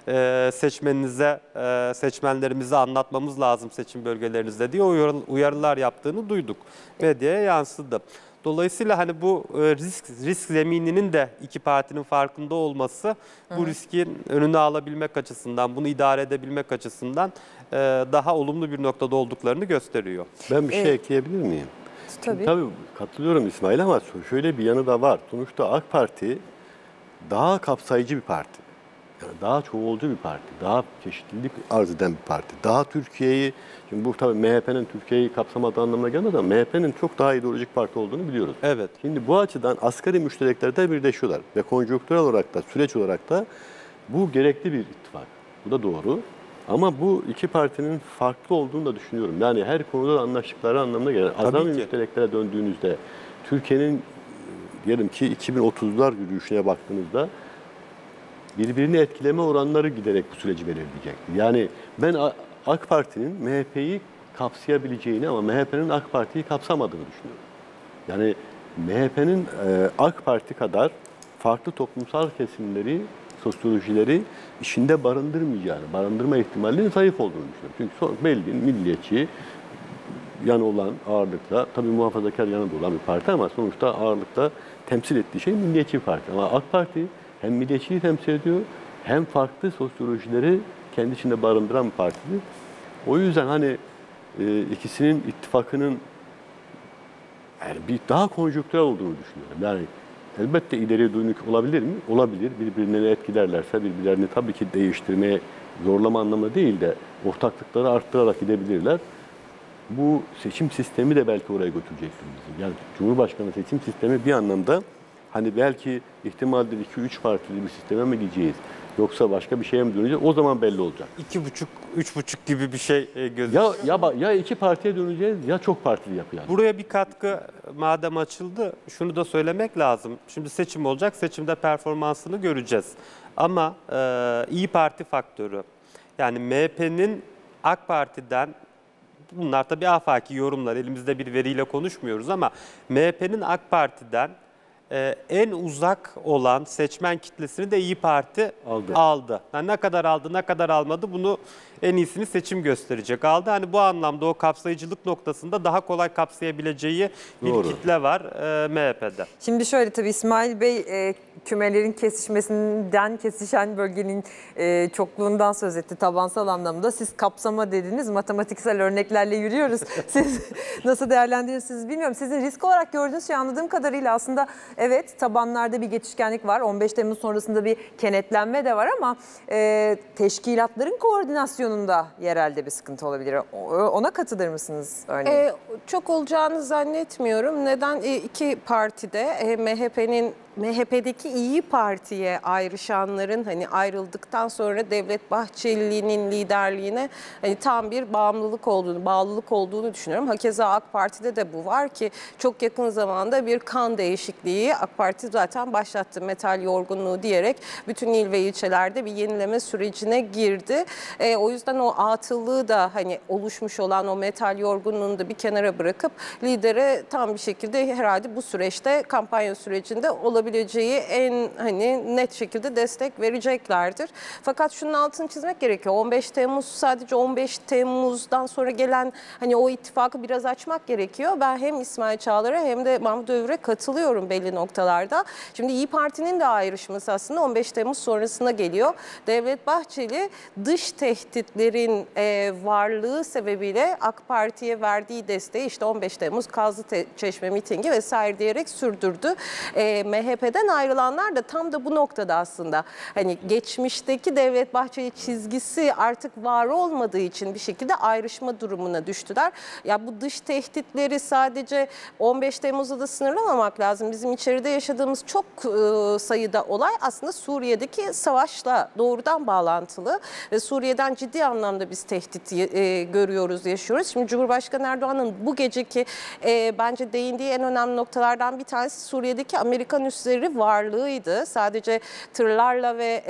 seçmenlerimize anlatmamız lazım seçim bölgelerinizde diye uyarılar yaptığını duyduk. Medyaya yansıdı. Dolayısıyla hani bu risk zemininin de iki partinin farkında olması bu riskin önünü alabilmek açısından, bunu idare edebilmek açısından daha olumlu bir noktada olduklarını gösteriyor. Ben bir şey ekleyebilir miyim? Tabii. Tabii katılıyorum İsmail ama şöyle bir yanı da var. Sonuçta AK Parti daha kapsayıcı bir parti. Yani daha çoğulcu bir parti, daha çeşitlilik arz eden bir parti. Daha Türkiye'yi, şimdi bu tabii MHP'nin Türkiye'yi kapsamadığı anlamına gelmez ama MHP'nin çok daha ideolojik parti olduğunu biliyoruz. Evet. Şimdi bu açıdan asgari müştereklerde birleşiyorlar ve konjonktürel olarak da, süreç olarak da bu gerekli bir ittifak. Bu da doğru. Ama bu iki partinin farklı olduğunu da düşünüyorum. Yani her konuda da anlaştıkları anlamına gelir. Azami müştereklere döndüğünüzde Türkiye'nin diyelim ki 2030'lar yürüyüşüne baktığınızda birbirini etkileme oranları giderek bu süreci belirleyecek. Yani ben AK Parti'nin MHP'yi kapsayabileceğini ama MHP'nin AK Parti'yi kapsamadığını düşünüyorum. Yani MHP'nin AK Parti kadar farklı toplumsal kesimleri, sosyolojileri içinde barındırma ihtimalinin zayıf olduğunu düşünüyorum. Çünkü belli milliyetçi yanı olan ağırlıkta, tabii muhafazakar yanı da olan bir parti ama sonuçta ağırlıkta temsil ettiği şey Milliyetçi Parti. Ama AK Parti hem milliyetçiliği temsil ediyor hem farklı sosyolojileri kendi içinde barındıran bir partidir. O yüzden hani ikisinin ittifakının yani bir daha konjonktürel olduğunu düşünüyorum. Yani elbette ileriye dönük olabilir mi? Olabilir. Birbirlerini etkilerlerse birbirlerini tabii ki değiştirmeye zorlama anlamında değil de ortaklıkları arttırarak gidebilirler. Bu seçim sistemi de belki oraya götürecektir bizi. Yani Cumhurbaşkanı seçim sistemi bir anlamda hani belki ihtimaldir 2-3 partili bir sisteme mi gideceğiz? Yoksa başka bir şeye mi döneceğiz? O zaman belli olacak. 2,5-3,5 gibi bir şey gözüküyor. Ya iki partiye döneceğiz ya çok partili yapacağız. Buraya bir katkı madem açıldı, şunu da söylemek lazım. Şimdi seçim olacak, seçimde performansını göreceğiz. Ama İYİ Parti faktörü, yani MHP'nin AK Parti'den, bunlar tabii afaki yorumlar, elimizde bir veriyle konuşmuyoruz ama MHP'nin AK Parti'den en uzak olan seçmen kitlesini de İYİ Parti aldı. Yani ne kadar aldı, ne kadar almadı bunu en iyisini seçim gösterecek. Aldı. Hani bu anlamda o kapsayıcılık noktasında daha kolay kapsayabileceği bir kitle var MHP'de. Şimdi şöyle tabii İsmail Bey kümelerin kesişmesinden kesişen bölgenin çokluğundan söz etti tabansal anlamda. Siz kapsama dediniz, matematiksel örneklerle yürüyoruz. Siz nasıl değerlendirirsiniz bilmiyorum. Sizin risk olarak gördüğünüz şey anladığım kadarıyla aslında evet tabanlarda bir geçişkenlik var. 15 Temmuz sonrasında bir kenetlenme de var ama teşkilatların koordinasyonunda yerelde bir sıkıntı olabilir. Ona katılır mısınız örneğin? Çok olacağını zannetmiyorum. Neden? İki partide MHP'deki İYİ Parti'ye ayrışanların hani ayrıldıktan sonra Devlet Bahçeli'nin liderliğine hani tam bir bağlılık olduğunu düşünüyorum. Hakeza AK Parti'de de bu var ki çok yakın zamanda bir kan değişikliği AK Parti zaten başlattı, metal yorgunluğu diyerek bütün il ve ilçelerde bir yenileme sürecine girdi. O yüzden o atıllığı da hani oluşmuş olan o metal yorgunluğunu da bir kenara bırakıp lidere tam bir şekilde herhalde bu süreçte kampanya sürecinde olabileceği en hani net şekilde destek vereceklerdir. Fakat şunun altını çizmek gerekiyor. 15 Temmuz sadece 15 Temmuz'dan sonra gelen hani o ittifakı biraz açmak gerekiyor. Ben hem İsmail Çağlar'a hem de Mahmut Övür'e katılıyorum belli noktalarda. Şimdi İYİ Parti'nin de ayrışması aslında 15 Temmuz sonrasına geliyor. Devlet Bahçeli dış tehditlerin varlığı sebebiyle AK Parti'ye verdiği desteği işte 15 Temmuz Kazlıçeşme mitingi vesaire diyerek sürdürdü. MHP'den ayrılanlar da tam da bu noktada aslında hani geçmişteki Devlet Bahçeli çizgisi artık var olmadığı için bir şekilde ayrışma durumuna düştüler. Ya bu dış tehditleri sadece 15 Temmuz'da da sınırlamamak lazım. Bizim içeride yaşadığımız çok sayıda olay aslında Suriye'deki savaşla doğrudan bağlantılı ve Suriye'den ciddi anlamda biz tehdit görüyoruz, yaşıyoruz. Şimdi Cumhurbaşkanı Erdoğan'ın bu geceki bence değindiği en önemli noktalardan bir tanesi Suriye'deki Amerikan üsleri varlığıydı. Sadece tırlarla ve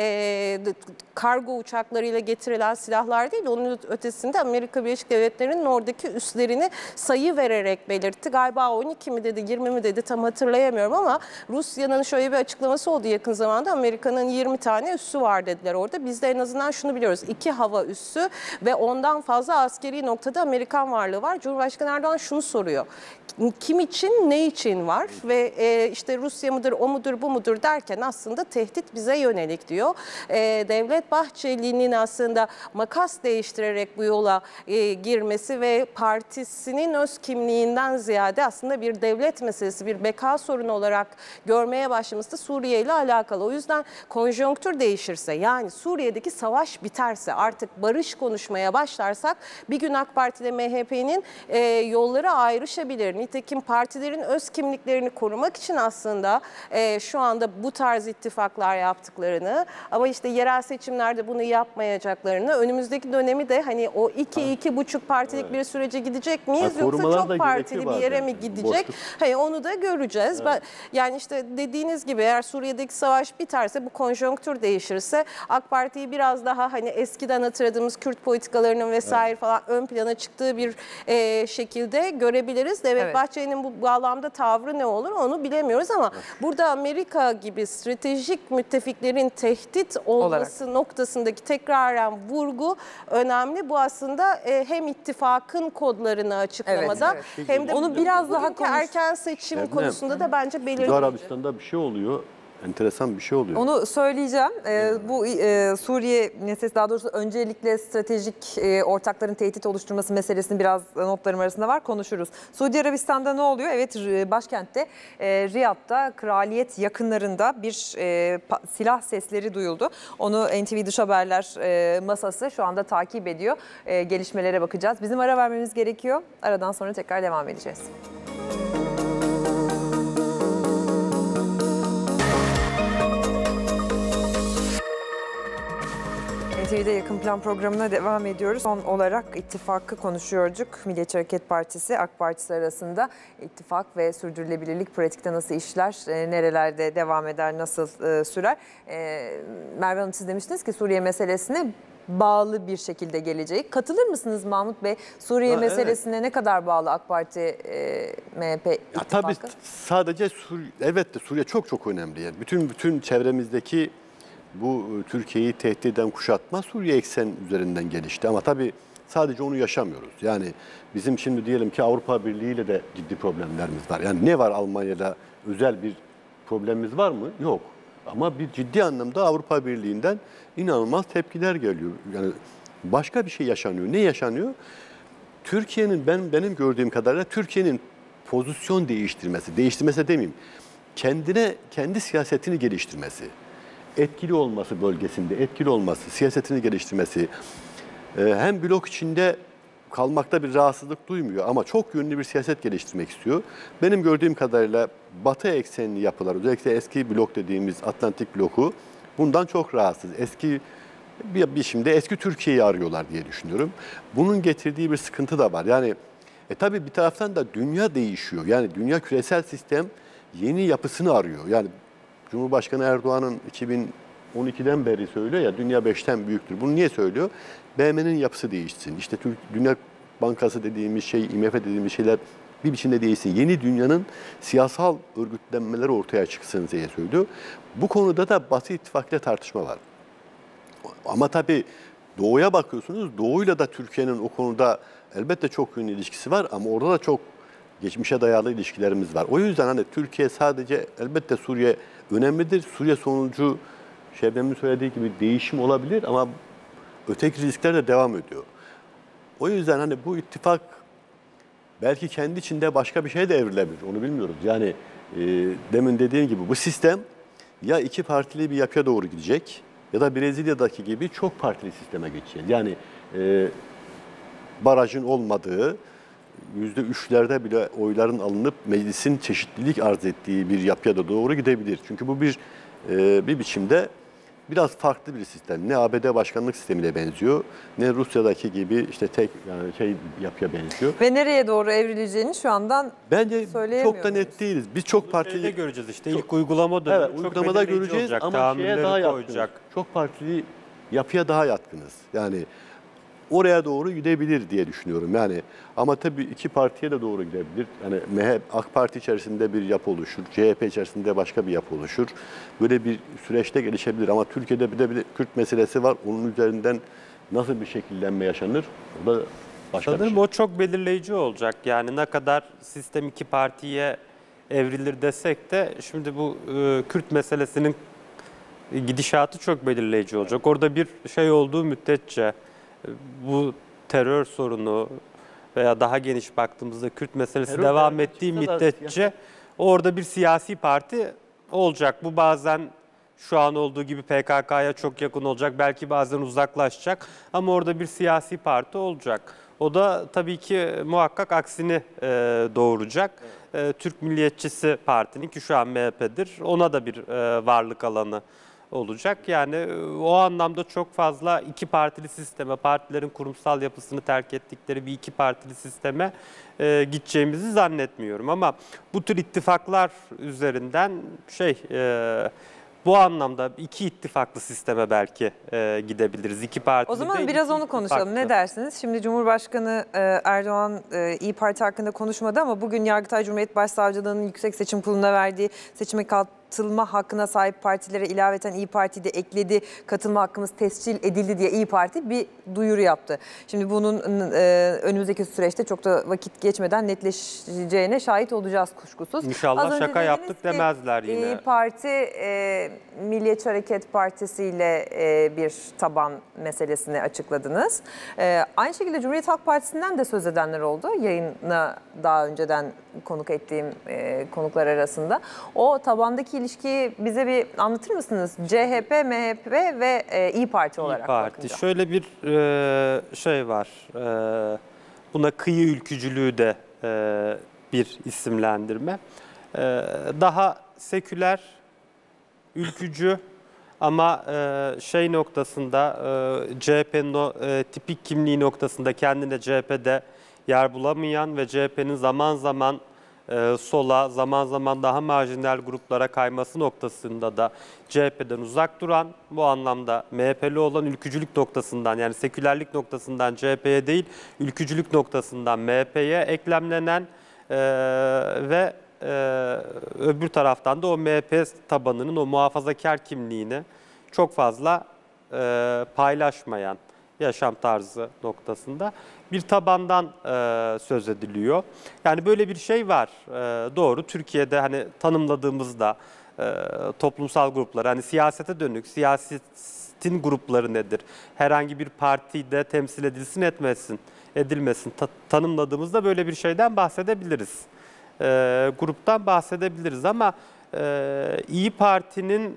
kargo uçaklarıyla getirilen silahlar değil, onun ötesinde Amerika Birleşik Devletleri'nin oradaki üslerini sayı vererek belirtti. Galiba 12 mi dedi, 20 mi dedi tam hatırlayamıyorum ama Rusya'nın şöyle bir açıklaması oldu yakın zamanda. Amerika'nın 20 tane üssü var dediler orada. Biz de en azından şunu biliyoruz. 2 hava üssü ve ondan fazla askeri noktada Amerikan varlığı var. Cumhurbaşkanı Erdoğan şunu soruyor. Kim için, ne için var ve işte Rusya mıdır, o mudur, bu mudur derken aslında tehdit bize yönelik diyor. Devlet Bahçeli'nin aslında makas değiştirerek bu yola girmesi ve partisinin öz kimliğinden ziyade aslında bir devlet meselesi, bir beka sorunu olarak görmeye başlaması da Suriye ile alakalı. O yüzden konjonktür değişirse, yani Suriye'deki savaş biterse, artık barış konuşmaya başlarsak bir gün AK Parti ile MHP'nin yolları ayrışabilir. Nitekim partilerin öz kimliklerini korumak için aslında şu anda bu tarz ittifaklar yaptıklarını ama işte yerel seçimlerde bunu yapmayacaklarını, önümüzdeki dönemi de hani o 2-2,5 partilik bir sürece gidecek miyiz yoksa çok partili bir yere mi gidecek? Hayır, onu da göreceğiz. Evet. Yani işte dediğiniz gibi eğer Suriye'deki savaş biterse, bu konjonktür değişirse AK Parti'yi biraz daha hani eskiden hatırladığımız Kürt politikalarının vesaire falan ön plana çıktığı bir şekilde görebiliriz. Devlet Bahçeli'nin bu bağlamda tavrı ne olur onu bilemiyoruz ama burada burada Amerika gibi stratejik müttefiklerin tehdit olması noktasındaki tekraren vurgu önemli. Bu aslında hem ittifakın kodlarını açıklamada Evet. hem de Onu biraz daha bugünkü erken seçim Şebnem, konusunda da bence Suudi belirleyici. Arabistan'da bir şey oluyor. Enteresan bir şey oluyor. Onu söyleyeceğim. Bu Suriye meselesi, daha doğrusu öncelikle stratejik ortakların tehdit oluşturması meselesini biraz notlarım arasında var, konuşuruz. Suudi Arabistan'da ne oluyor? Evet, başkentte Riyad'da kraliyet yakınlarında bir silah sesleri duyuldu. Onu NTV Dış Haberler masası şu anda takip ediyor. Gelişmelere bakacağız. Bizim ara vermemiz gerekiyor. Aradan sonra tekrar devam edeceğiz. TV'de Yakın Plan programına devam ediyoruz. Son olarak ittifakı konuşuyorduk. Milliyetçi Hareket Partisi, AK Partisi arasında ittifak ve sürdürülebilirlik pratikte nasıl işler, nerelerde devam eder, nasıl sürer? Merve Hanım, siz demiştiniz ki Suriye meselesine bağlı bir şekilde gelecek. Katılır mısınız Mahmut Bey? Suriye meselesine ne kadar bağlı AK Parti, MHP ittifakı? Tabii sadece evet de Suriye çok çok önemli. Yani bütün çevremizdeki bu Türkiye'yi tehdit eden kuşatma Suriye eksen üzerinden gelişti. Ama tabii sadece onu yaşamıyoruz. Yani bizim şimdi diyelim ki Avrupa Birliği ile de ciddi problemlerimiz var. Yani ne var, Almanya'da özel bir problemimiz var mı? Yok. Ama bir ciddi anlamda Avrupa Birliği'nden inanılmaz tepkiler geliyor. Yani başka bir şey yaşanıyor. Ne yaşanıyor? Türkiye'nin, benim gördüğüm kadarıyla Türkiye'nin pozisyon değiştirmesi demeyeyim, kendi siyasetini geliştirmesi, etkili olması bölgesinde, etkili olması, siyasetini geliştirmesi, hem blok içinde kalmakta bir rahatsızlık duymuyor ama çok yönlü bir siyaset geliştirmek istiyor. Benim gördüğüm kadarıyla Batı eksenli yapılar, özellikle eski blok dediğimiz Atlantik bloku bundan çok rahatsız. Şimdi eski Türkiye'yi arıyorlar diye düşünüyorum. Bunun getirdiği bir sıkıntı da var. Yani tabii bir taraftan da dünya değişiyor. Yani dünya küresel sistem yeni yapısını arıyor. Yani Cumhurbaşkanı Erdoğan'ın 2012'den beri söylüyor ya, dünya 5'ten büyüktür. Bunu niye söylüyor? BM'nin yapısı değişsin. İşte Dünya Bankası dediğimiz şey, IMF dediğimiz şeyler bir biçimde değişsin. Yeni dünyanın siyasal örgütlenmeleri ortaya çıksın diye söylüyor. Bu konuda da Batı İttifakı'yla tartışma var. Ama tabii Doğu'ya bakıyorsunuz. Doğu'yla da Türkiye'nin o konuda elbette çok yönlü ilişkisi var ama orada da çok geçmişe dayalı ilişkilerimiz var. O yüzden hani Türkiye sadece, elbette Suriye önemlidir. Suriye sonucu Şebnem'in söylediği gibi değişim olabilir ama öteki riskler de devam ediyor. O yüzden hani bu ittifak belki kendi içinde başka bir şeye de evrilebilir. Onu bilmiyoruz. Yani demin dediğim gibi bu sistem ya iki partili bir yapıya doğru gidecek ya da Brezilya'daki gibi çok partili sisteme geçecek. Yani barajın olmadığı, %3'lerde bile oyların alınıp meclisin çeşitlilik arz ettiği bir yapıya da doğru gidebilir. Çünkü bu bir biçimde biraz farklı bir sistem. Ne ABD başkanlık sistemine benziyor, ne Rusya'daki gibi işte tek yapıya benziyor. Ve nereye doğru evrileceğini şu andan bence söyleyemiyoruz. çok da net değiliz. Biz çok partili göreceğiz işte. İlk uygulama da evet, uygulamada göreceğiz olacak, ama şeye daha yatkınız. Çok partili yapıya daha yatkınız. Yani oraya doğru gidebilir diye düşünüyorum. Yani ama tabii iki partiye de doğru gidebilir. Yani MHP, AK Parti içerisinde bir yapı oluşur, CHP içerisinde başka bir yapı oluşur. Böyle bir süreçte gelişebilir ama Türkiye'de bir de Kürt meselesi var. Onun üzerinden nasıl bir şekillenme yaşanır? O da başka Sanırım bir şey. o çok belirleyici olacak. Yani ne kadar sistem iki partiye evrilir desek de şimdi bu Kürt meselesinin gidişatı çok belirleyici olacak. Orada bir şey olduğu müddetçe bu terör sorunu veya daha geniş baktığımızda Kürt meselesi Terör devam da ettiği çıksa da müddetçe orada bir siyasi parti olacak. Bu bazen şu an olduğu gibi PKK'ya çok yakın olacak, belki bazen uzaklaşacak ama orada bir siyasi parti olacak. O da tabii ki muhakkak aksini doğuracak. Evet. Türk Milliyetçisi Parti'nin, ki şu an MHP'dir, ona da bir varlık alanı olacak. Yani o anlamda çok fazla iki partili sisteme, partilerin kurumsal yapısını terk ettikleri bir iki partili sisteme gideceğimizi zannetmiyorum. Ama bu tür ittifaklar üzerinden bu anlamda iki ittifaklı sisteme belki gidebiliriz. İki partili. O zaman biraz onu konuşalım. Ne dersiniz? Şimdi Cumhurbaşkanı Erdoğan İYİ Parti hakkında konuşmadı ama bugün Yargıtay Cumhuriyet Başsavcılığı'nın Yüksek Seçim Kurulu'na verdiği seçime katılma hakkına sahip partilere ilaveten İYİ Parti de ekledi. Katılma hakkımız tescil edildi diye İYİ Parti bir duyuru yaptı. Şimdi bunun önümüzdeki süreçte çok da vakit geçmeden netleşeceğine şahit olacağız kuşkusuz. İnşallah Az önce şaka dediniz yaptık ki, demezler yine. İYİ Parti Milliyetçi Hareket Partisi ile bir taban meselesini açıkladınız. Aynı şekilde Cumhuriyet Halk Partisi'nden de söz edenler oldu. Yayına daha önceden konuk ettiğim konuklar arasında. O tabandaki ilişkiyi bize bir anlatır mısınız? CHP, MHP ve İYİ Parti olarak İYİ Parti. bakınca. Şöyle bir şey var. Buna kıyı ülkücülüğü de bir isimlendirme. Daha seküler, ülkücü ama şey noktasında CHP'nin o tipik kimliği noktasında kendine CHP'de yer bulamayan ve CHP'nin zaman zaman sola, zaman zaman daha marjinal gruplara kayması noktasında da CHP'den uzak duran, bu anlamda MHP'li olan ülkücülük noktasından, yani sekülerlik noktasından CHP'ye değil, ülkücülük noktasından MHP'ye eklemlenen ve öbür taraftan da o MHP tabanının o muhafazakar kimliğini çok fazla paylaşmayan yaşam tarzı noktasında bir tabandan söz ediliyor. Yani böyle bir şey var. Doğru, Türkiye'de hani tanımladığımızda toplumsal gruplar, hani siyasete dönük, siyasetin grupları nedir? Herhangi bir partide temsil edilsin edilmesin tanımladığımızda böyle bir şeyden bahsedebiliriz. Gruptan bahsedebiliriz ama İYİ Parti'nin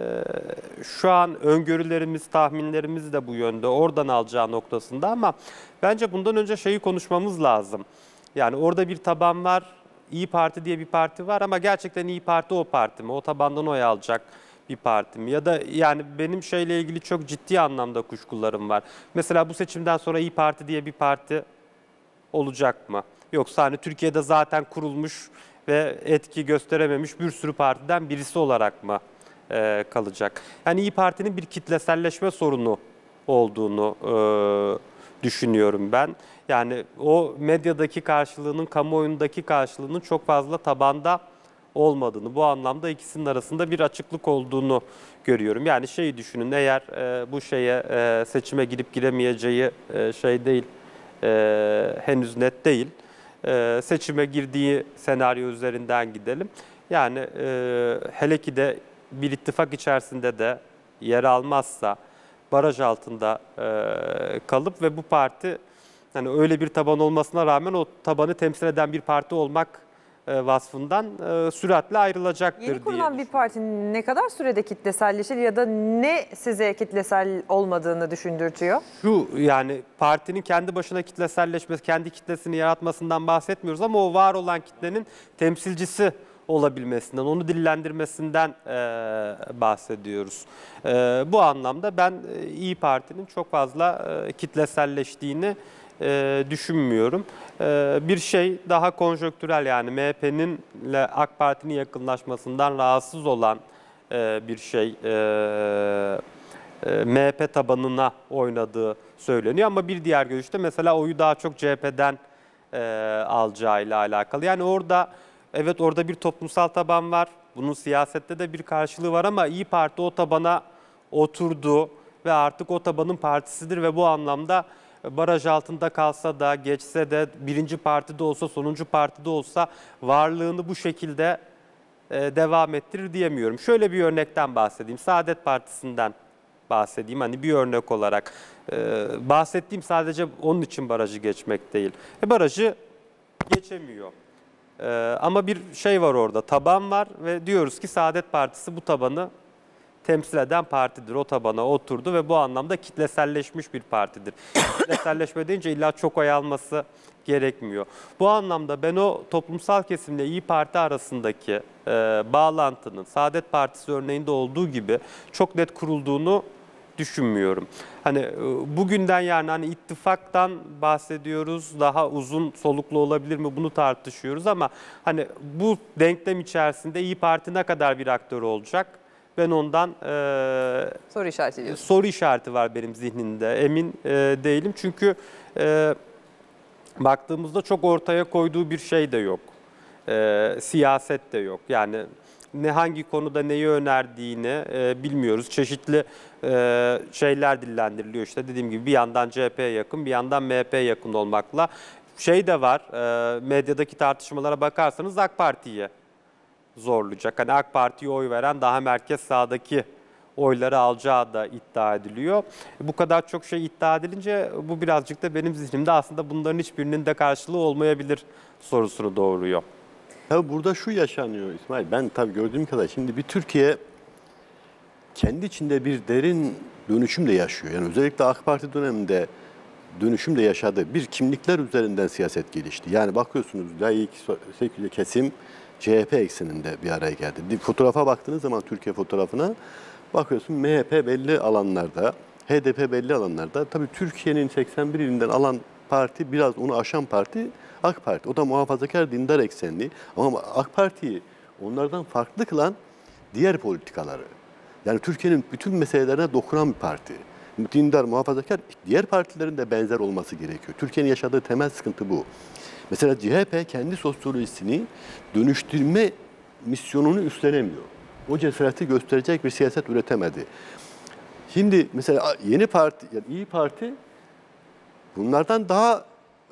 şu an öngörülerimiz, tahminlerimiz de bu yönde, oradan alacağı noktasında ama bence bundan önce şeyi konuşmamız lazım. Yani orada bir taban var, İYİ Parti diye bir parti var ama gerçekten İYİ Parti o parti mi? O tabandan oy alacak bir parti mi? Ya da yani benim şeyle ilgili çok ciddi anlamda kuşkularım var. Mesela bu seçimden sonra İYİ Parti diye bir parti olacak mı? Yoksa hani Türkiye'de zaten kurulmuş ve etki gösterememiş bir sürü partiden birisi olarak mı kalacak? Yani İYİ Parti'nin bir kitleselleşme sorunu olduğunu düşünüyorum ben. Yani o medyadaki karşılığının, kamuoyundaki karşılığının çok fazla tabanda olmadığını, bu anlamda ikisinin arasında bir açıklık olduğunu görüyorum. Yani şeyi düşünün, eğer bu seçime girip giremeyeceği şey değil, henüz net değil. Seçime girdiği senaryo üzerinden gidelim. Yani hele ki de bir ittifak içerisinde de yer almazsa baraj altında kalıp ve bu parti hani öyle bir taban olmasına rağmen o tabanı temsil eden bir parti olmak vasfından süratle ayrılacaktır diye Yeni kurulan bir düşünüyorum. parti ne kadar sürede kitleselleşir ya da ne size kitlesel olmadığını düşündürtüyor? Şu, yani partinin kendi başına kitleselleşmesi, kendi kitlesini yaratmasından bahsetmiyoruz ama o var olan kitlenin temsilcisi olabilmesinden, onu dillendirmesinden bahsediyoruz. Bu anlamda ben İYİ Parti'nin çok fazla kitleselleştiğini düşünmüyorum. Bir şey daha konjonktürel, yani MHP'nin ile AK Parti'nin yakınlaşmasından rahatsız olan bir şey. MHP tabanına oynadığı söyleniyor ama bir diğer görüşte mesela oyu daha çok CHP'den alacağıyla alakalı. Yani orada evet, orada bir toplumsal taban var. Bunun siyasette de bir karşılığı var ama İYİ Parti o tabana oturdu ve artık o tabanın partisidir ve bu anlamda baraj altında kalsa da, geçse de, birinci partide olsa, sonuncu partide olsa varlığını bu şekilde devam ettirir diyemiyorum. Şöyle bir örnekten bahsedeyim. Saadet Partisi'nden bahsedeyim. Hani bir örnek olarak bahsettiğim sadece onun için barajı geçmek değil. Barajı geçemiyor. Ama bir şey var orada, taban var ve diyoruz ki Saadet Partisi bu tabanı temsil eden partidir. O tabana oturdu ve bu anlamda kitleselleşmiş bir partidir. Kitleselleşme deyince illa çok oy alması gerekmiyor. Bu anlamda ben o toplumsal kesimle İYİ Parti arasındaki bağlantının Saadet Partisi örneğinde olduğu gibi çok net kurulduğunu düşünmüyorum. Hani bugünden, yani hani ittifaktan bahsediyoruz, daha uzun soluklu olabilir mi bunu tartışıyoruz ama hani bu denklem içerisinde İYİ Parti ne kadar bir aktör olacak? Ben ondan Soru işareti diyorsun. soru işareti var benim zihnimde. Emin değilim çünkü baktığımızda çok ortaya koyduğu bir şey de yok. Siyaset de yok. Yani hangi konuda neyi önerdiğini bilmiyoruz. Çeşitli şeyler dillendiriliyor işte dediğim gibi bir yandan CHP'ye yakın bir yandan MHP'ye yakın olmakla. Şey de var medyadaki tartışmalara bakarsanız AK Parti'ye zorlayacak. Hani AK Parti'ye oy veren daha merkez sağdaki oyları alacağı da iddia ediliyor. Bu kadar çok şey iddia edilince bu birazcık da benim zihnimde aslında bunların hiçbirinin de karşılığı olmayabilir sorusunu doğuruyor. Tabii burada şu yaşanıyor İsmail. Ben tabii gördüğüm kadar şimdi bir Türkiye kendi içinde bir derin dönüşüm de yaşıyor. Yani özellikle AK Parti döneminde dönüşüm de yaşadı. Bir kimlikler üzerinden siyaset gelişti. Yani bakıyorsunuz laik, seküler kesim CHP ekseninde bir araya geldi. Bir fotoğrafa baktığınız zaman Türkiye fotoğrafına bakıyorsun MHP belli alanlarda, HDP belli alanlarda. Tabii Türkiye'nin 81 ilinden alan parti, biraz onu aşan parti AK Parti. O da muhafazakar dindar eksenli. Ama AK Parti'yi onlardan farklı kılan diğer politikaları. Yani Türkiye'nin bütün meselelerine dokunan bir parti. Dindar, muhafazakar, diğer partilerin de benzer olması gerekiyor. Türkiye'nin yaşadığı temel sıkıntı bu. Mesela CHP kendi sosyolojisini dönüştürme misyonunu üstlenemiyor. O cesareti gösterecek bir siyaset üretemedi. Şimdi mesela yeni parti, yani İYİ Parti bunlardan daha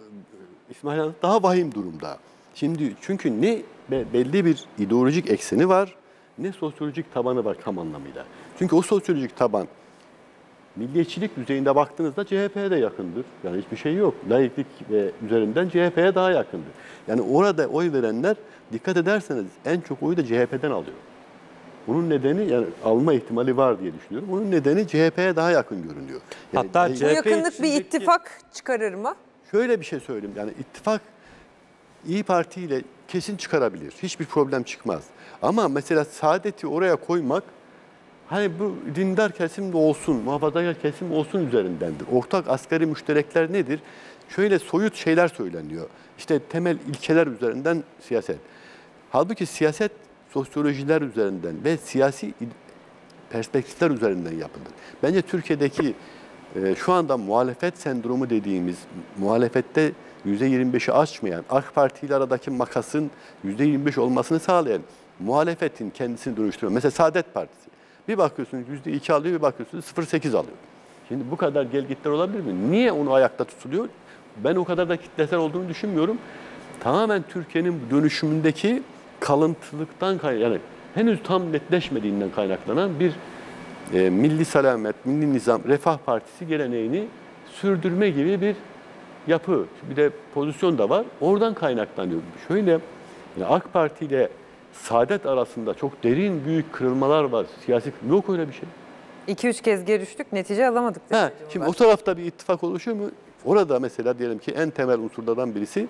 İsmail Hanım daha vahim durumda. Şimdi çünkü ne belli bir ideolojik ekseni var, ne sosyolojik tabanı var tam anlamıyla. Çünkü o sosyolojik taban milliyetçilik düzeyinde baktığınızda CHP'ye de yakındır. Yani hiçbir şey yok. Laiklik ve üzerinden CHP'ye daha yakındır. Yani orada oy verenler dikkat ederseniz en çok oyu da CHP'den alıyor. Bunun nedeni yani alma ihtimali var diye düşünüyorum. Bunun nedeni CHP'ye daha yakın görünüyor. Yani Hatta Bu CHP yakınlık bir içindeki- ittifak çıkarır mı? şöyle bir şey söyleyeyim. Yani ittifak İYİ Parti ile kesin çıkarabilir. Hiçbir problem çıkmaz. Ama mesela Saadet'i oraya koymak hani bu dindar kesim de olsun, muhafazakar kesim olsun üzerindendir. Ortak asgari müşterekler nedir? Şöyle soyut şeyler söyleniyor. İşte temel ilkeler üzerinden siyaset. Halbuki siyaset sosyolojiler üzerinden ve siyasi perspektifler üzerinden yapılır. Bence Türkiye'deki şu anda muhalefet sendromu dediğimiz muhalefette %25'i aşmayan, AK Parti ile aradaki makasın %25 olmasını sağlayan muhalefetin kendisini dönüştürüyor. Mesela Saadet Partisi. Bir bakıyorsunuz %2 alıyor, bir bakıyorsunuz 0,8 alıyor. Şimdi bu kadar gelgitler olabilir mi? Niye onu ayakta tutuluyor? Ben o kadar da kitlesel olduğunu düşünmüyorum. Tamamen Türkiye'nin dönüşümündeki kalıntılıktan yani henüz tam netleşmediğinden kaynaklanan bir milli selamet, milli nizam, refah partisi geleneğini sürdürme gibi bir yapı. Bir de pozisyon da var. Oradan kaynaklanıyor. Şöyle yani AK Parti ile Saadet arasında çok derin büyük kırılmalar var. Siyasi yok öyle bir şey. 2-3 kez görüştük, netice alamadık. Şimdi o tarafta bir ittifak oluşuyor mu? Orada mesela diyelim ki en temel unsurlardan birisi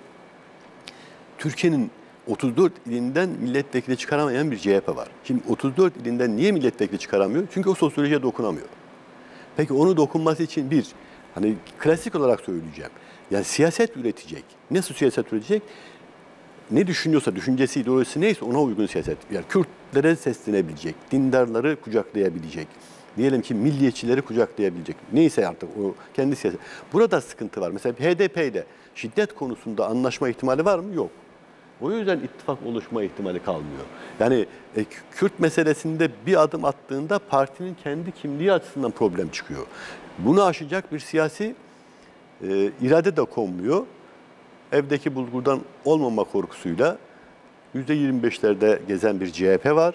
Türkiye'nin 34 ilinden milletvekili çıkaramayan bir CHP var. Şimdi 34 ilinden niye milletvekili çıkaramıyor? Çünkü o sosyolojiye dokunamıyor. Peki onu dokunması için bir, hani klasik olarak söyleyeceğim. Yani siyaset üretecek. Nasıl siyaset üretecek? Ne düşünüyorsa, düşüncesi, ideolojisi neyse ona uygun siyaset. Yani Kürtlere seslenebilecek, dindarları kucaklayabilecek, diyelim ki milliyetçileri kucaklayabilecek. Neyse artık o kendi siyaset. Burada sıkıntı var. Mesela HDP ile şiddet konusunda anlaşma ihtimali var mı? Yok. O yüzden ittifak oluşma ihtimali kalmıyor. Yani Kürt meselesinde bir adım attığında partinin kendi kimliği açısından problem çıkıyor. Bunu aşacak bir siyasi irade de konmuyor. Evdeki bulgurdan olmama korkusuyla %25'lerde gezen bir CHP var.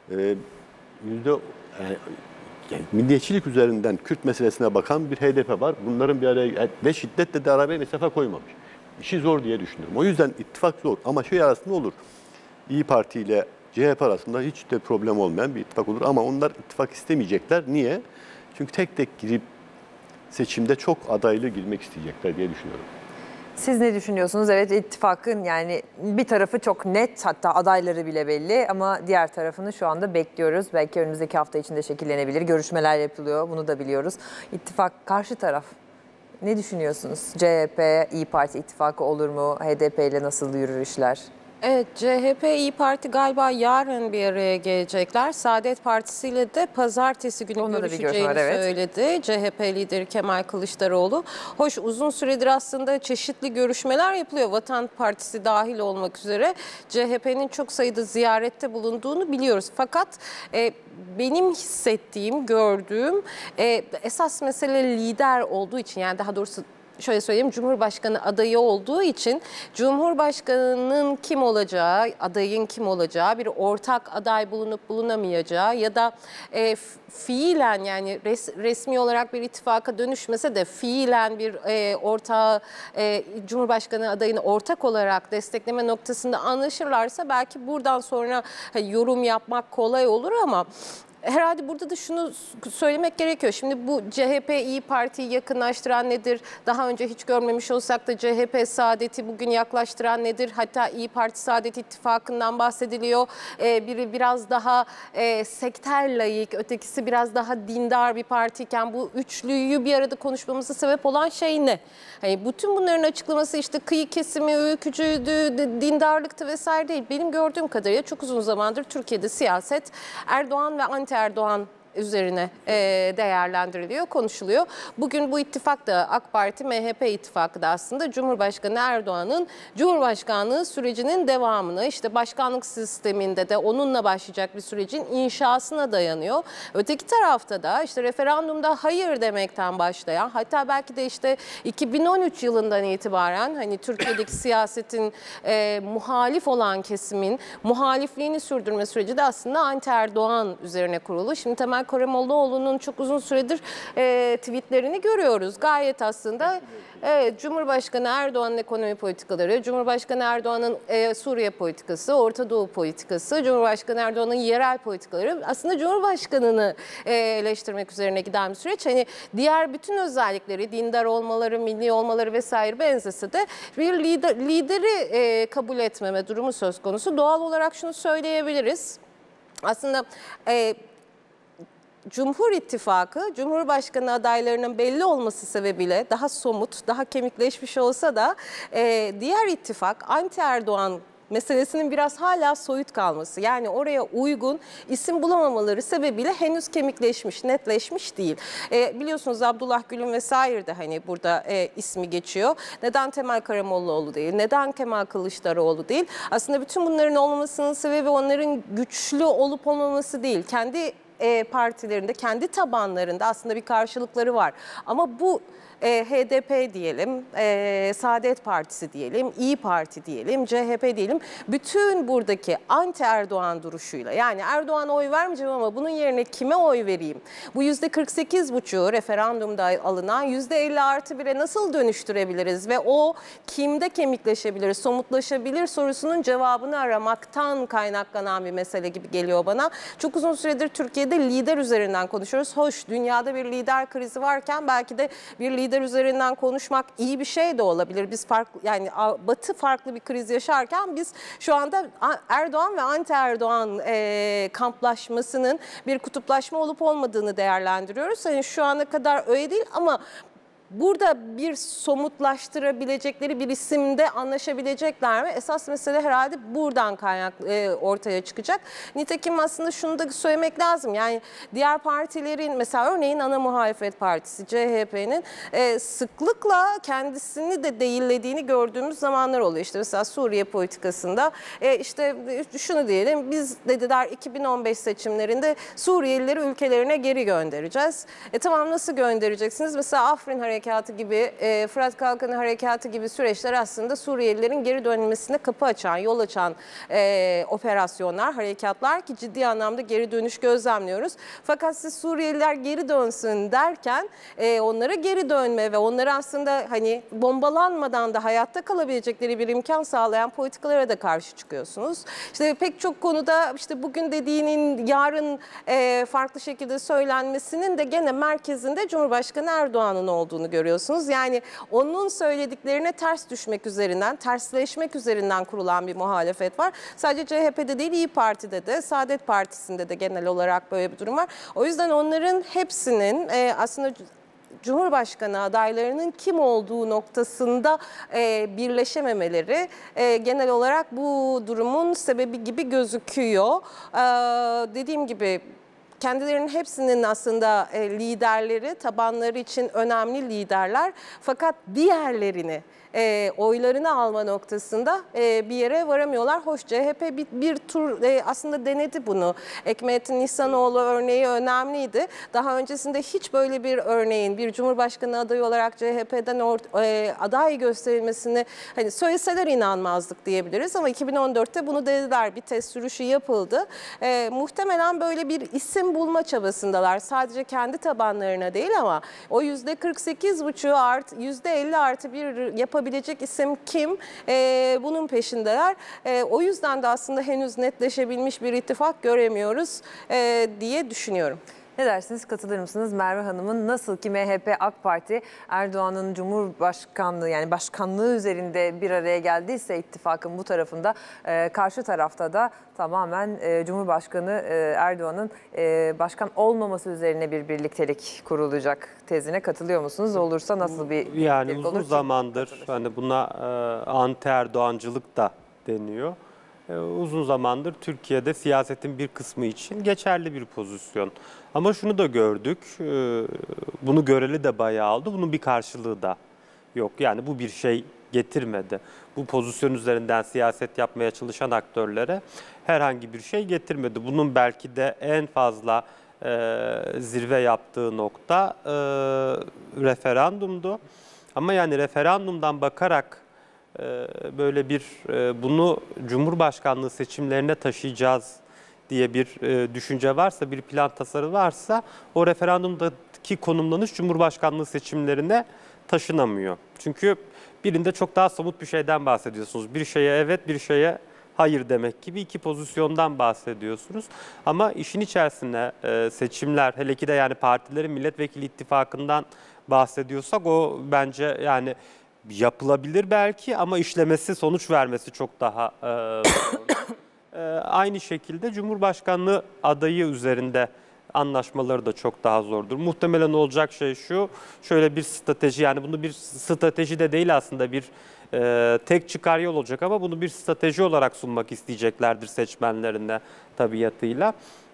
Yani milliyetçilik üzerinden Kürt meselesine bakan bir HDP var. Bunların bir araya ve şiddetle de arabaya mesafe koymamış. İşi zor diye düşünüyorum. O yüzden ittifak zor. Ama şey arasında olur. İYİ Parti ile CHP arasında hiç de problem olmayan bir ittifak olur. Ama onlar ittifak istemeyecekler. Niye? Çünkü tek tek girip seçimde çok adaylı girmek isteyecekler diye düşünüyorum. Siz ne düşünüyorsunuz? Evet, ittifakın yani bir tarafı çok net, hatta adayları bile belli ama diğer tarafını şu anda bekliyoruz. Belki önümüzdeki hafta içinde şekillenebilir. Görüşmeler yapılıyor, bunu da biliyoruz. İttifak karşı taraf. Ne düşünüyorsunuz? CHP, İYİ Parti ittifakı olur mu? HDP ile nasıl yürür işler? Evet, CHP, İYİ Parti galiba yarın bir araya gelecekler. Saadet Partisi ile de pazartesi günü Onunla da bir görüşme görüşeceğini var, evet. söyledi CHP lideri Kemal Kılıçdaroğlu. Hoş, uzun süredir aslında çeşitli görüşmeler yapılıyor. Vatan Partisi dahil olmak üzere CHP'nin çok sayıda ziyarette bulunduğunu biliyoruz. Fakat benim hissettiğim, gördüğüm esas mesele lider olduğu için, yani daha doğrusu şöyle söyleyeyim, Cumhurbaşkanı adayı olduğu için Cumhurbaşkanının kim olacağı, adayın kim olacağı, bir ortak aday bulunup bulunamayacağı ya da fiilen, yani resmi olarak bir ittifaka dönüşmese de fiilen bir ortağı, Cumhurbaşkanı adayını ortak olarak destekleme noktasında anlaşırlarsa belki buradan sonra yorum yapmak kolay olur ama herhalde burada da şunu söylemek gerekiyor. Şimdi bu CHP İYİ Parti'yi yakınlaştıran nedir? Daha önce hiç görmemiş olsak da CHP Saadet'i bugün yaklaştıran nedir? Hatta İYİ Parti Saadet İttifakı'ndan bahsediliyor. Biri biraz daha sekter layık, ötekisi biraz daha dindar bir partiyken bu üçlüyü bir arada konuşmamıza sebep olan şey ne? Hani bütün bunların açıklaması işte kıyı kesimi, ülkücüydü, dindarlıktı vesaire değil. Benim gördüğüm kadarıyla çok uzun zamandır Türkiye'de siyaset Erdoğan ve anti-Erdoğan üzerine değerlendiriliyor, konuşuluyor. Bugün bu ittifak da AK Parti, MHP ittifakı da aslında Cumhurbaşkanı Erdoğan'ın Cumhurbaşkanlığı sürecinin devamını, işte başkanlık sisteminde de onunla başlayacak bir sürecin inşasına dayanıyor. Öteki tarafta da işte referandumda hayır demekten başlayan, hatta belki de işte 2013 yılından itibaren hani Türkiye'deki siyasetin muhalif olan kesimin muhalifliğini sürdürme süreci de aslında anti-Erdoğan üzerine kurulu. Şimdi Temel Karamollaoğlu'nun çok uzun süredir tweetlerini görüyoruz. Gayet aslında Cumhurbaşkanı Erdoğan'ın ekonomi politikaları, Cumhurbaşkanı Erdoğan'ın Suriye politikası, Orta Doğu politikası, Cumhurbaşkanı Erdoğan'ın yerel politikaları aslında Cumhurbaşkanı'nı eleştirmek üzerine giden bir süreç. Hani diğer bütün özellikleri, dindar olmaları, milli olmaları vesaire benzese de bir lideri kabul etmeme durumu söz konusu. Doğal olarak şunu söyleyebiliriz. Aslında Cumhur İttifakı, Cumhurbaşkanı adaylarının belli olması sebebiyle daha somut, daha kemikleşmiş olsa da diğer ittifak anti-Erdoğan meselesinin biraz hala soyut kalması, yani oraya uygun isim bulamamaları sebebiyle henüz kemikleşmiş, netleşmiş değil. Biliyorsunuz Abdullah Gül'ün vesaire de hani burada ismi geçiyor. Neden Temel Karamollaoğlu değil? Neden Kemal Kılıçdaroğlu değil? Aslında bütün bunların olmamasının sebebi onların güçlü olup olmaması değil. Kendi partilerinde, kendi tabanlarında aslında bir karşılıkları var. Ama bu HDP diyelim, Saadet Partisi diyelim, İYİ Parti diyelim, CHP diyelim, bütün buradaki anti-Erdoğan duruşuyla, yani Erdoğan'a oy vermeyeceğim ama bunun yerine kime oy vereyim? Bu %48,5'u referandumda alınan %50+1'e nasıl dönüştürebiliriz ve o kimde kemikleşebilir, somutlaşabilir sorusunun cevabını aramaktan kaynaklanan bir mesele gibi geliyor bana. Çok uzun süredir Türkiye'de lider üzerinden konuşuyoruz. Hoş, dünyada bir lider krizi varken belki de bir lider üzerinden konuşmak iyi bir şey de olabilir. Biz farklı, yani Batı farklı bir kriz yaşarken biz şu anda Erdoğan ve anti-Erdoğan kamplaşmasının bir kutuplaşma olup olmadığını değerlendiriyoruz. Yani şu ana kadar öyle değil ama burada bir somutlaştırabilecekleri bir isimde anlaşabilecekler mi? Esas mesele herhalde buradan ortaya çıkacak. Nitekim aslında şunu da söylemek lazım. Yani diğer partilerin, mesela örneğin ana muhalefet partisi CHP'nin sıklıkla kendisini de değillediğini gördüğümüz zamanlar oluyor. İşte mesela Suriye politikasında işte şunu diyelim, biz dediler 2015 seçimlerinde Suriyelileri ülkelerine geri göndereceğiz. Tamam, nasıl göndereceksiniz? Mesela Afrin Harekatı gibi, Fırat Kalkanı Harekatı gibi süreçler aslında Suriyelilerin geri dönmesine kapı açan, yol açan operasyonlar, harekatlar ki ciddi anlamda geri dönüş gözlemliyoruz. Fakat siz Suriyeliler geri dönsün derken onlara geri dönme ve onları aslında hani bombalanmadan da hayatta kalabilecekleri bir imkan sağlayan politikalara da karşı çıkıyorsunuz. İşte pek çok konuda işte bugün dediğinin yarın farklı şekilde söylenmesinin de gene merkezinde Cumhurbaşkanı Erdoğan'ın olduğunu görüyorsunuz. Yani onun söylediklerine ters düşmek üzerinden, tersleşmek üzerinden kurulan bir muhalefet var. Sadece CHP'de değil, İYİ Parti'de de, Saadet Partisi'nde de genel olarak böyle bir durum var. O yüzden onların hepsinin aslında Cumhurbaşkanı adaylarının kim olduğu noktasında birleşememeleri genel olarak bu durumun sebebi gibi gözüküyor. Dediğim gibi kendilerinin hepsinin aslında liderleri, tabanları için önemli liderler. Fakat diğerlerini oylarını alma noktasında bir yere varamıyorlar. Hoş CHP bir tur aslında denedi bunu. Ekmelettin İhsanoğlu örneği önemliydi. Daha öncesinde hiç böyle bir örneğin bir Cumhurbaşkanı adayı olarak CHP'den aday gösterilmesini hani söyleseler inanmazdık diyebiliriz. Ama 2014'te bunu dediler. Bir test sürüşü yapıldı. Muhtemelen böyle bir isim bulma çabasındalar. Sadece kendi tabanlarına değil ama o %48,5'u %50 artı bir yapabilecek isim kim? Bunun peşindeler. O yüzden de aslında henüz netleşebilmiş bir ittifak göremiyoruz diye düşünüyorum. Ne dersiniz, katılır mısınız? Merve Hanım'ın nasıl ki MHP, AK Parti Erdoğan'ın Cumhurbaşkanlığı yani başkanlığı üzerinde bir araya geldiyse ittifakın bu tarafında, karşı tarafta da tamamen Cumhurbaşkanı Erdoğan'ın başkan olmaması üzerine bir birliktelik kurulacak tezine katılıyor musunuz? Olursa nasıl bir Yani birliktelik uzun olur? zamandır hani buna anti Erdoğancılık da deniyor. Uzun zamandır Türkiye'de siyasetin bir kısmı için geçerli bir pozisyon. Ama şunu da gördük, bunu göreli de bayağı oldu, bunun bir karşılığı da yok. Yani bu bir şey getirmedi. Bu pozisyon üzerinden siyaset yapmaya çalışan aktörlere herhangi bir şey getirmedi. Bunun belki de en fazla zirve yaptığı nokta referandumdu. Ama yani referandumdan bakarak böyle bir bunu Cumhurbaşkanlığı seçimlerine taşıyacağız diye bir düşünce varsa, bir plan tasarı varsa o referandumdaki konumlanış Cumhurbaşkanlığı seçimlerine taşınamıyor. Çünkü birinde çok daha somut bir şeyden bahsediyorsunuz. Bir şeye evet, bir şeye hayır demek gibi iki pozisyondan bahsediyorsunuz. Ama işin içerisine seçimler, hele ki de yani partilerin milletvekili ittifakından bahsediyorsak o bence yani yapılabilir belki ama işlemesi, sonuç vermesi çok daha zor. Aynı şekilde Cumhurbaşkanlığı adayı üzerinde anlaşmaları da çok daha zordur. Muhtemelen olacak şey şu, şöyle bir strateji, yani bunu bir strateji de değil aslında, bir tek çıkar yol olacak ama bunu bir strateji olarak sunmak isteyeceklerdir seçmenlerine tabiatıyla.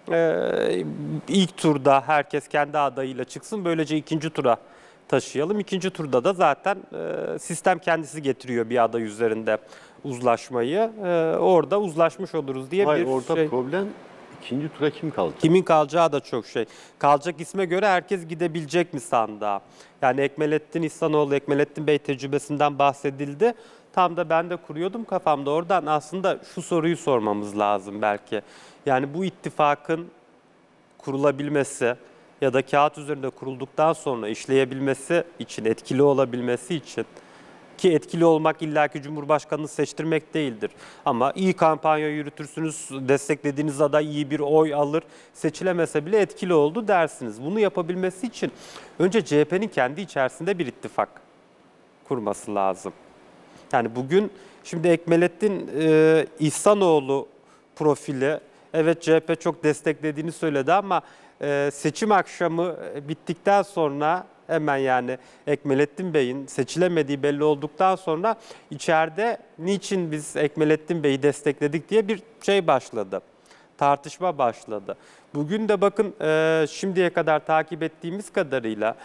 İlk turda herkes kendi adayıyla çıksın, böylece ikinci tura taşıyalım. İkinci turda da zaten sistem kendisi getiriyor bir aday üzerinde uzlaşmayı. Orada uzlaşmış oluruz diye Hayır, bir orada şey. problem ikinci tura kim kalacak? Kimin kalacağı da çok şey. Kalacak isme göre herkes gidebilecek mi sandığa? Yani Ekmelettin İhsanoğlu, Ekmelettin Bey tecrübesinden bahsedildi. Tam da ben de kuruyordum kafamda. Oradan aslında şu soruyu sormamız lazım belki. Yani bu ittifakın kurulabilmesi ya da kağıt üzerinde kurulduktan sonra işleyebilmesi için, etkili olabilmesi için, ki etkili olmak illaki Cumhurbaşkanı'nı seçtirmek değildir. Ama iyi kampanya yürütürsünüz, desteklediğiniz aday iyi bir oy alır, seçilemese bile etkili oldu dersiniz. Bunu yapabilmesi için önce CHP'nin kendi içerisinde bir ittifak kurması lazım. Yani bugün şimdi Ekmelettin İhsanoğlu profili, evet CHP çok desteklediğini söyledi ama seçim akşamı bittikten sonra hemen yani Ekmelettin Bey'in seçilemediği belli olduktan sonra içeride niçin biz Ekmelettin Bey'i destekledik diye bir şey başladı. Tartışma başladı. Bugün de bakın şimdiye kadar takip ettiğimiz kadarıyla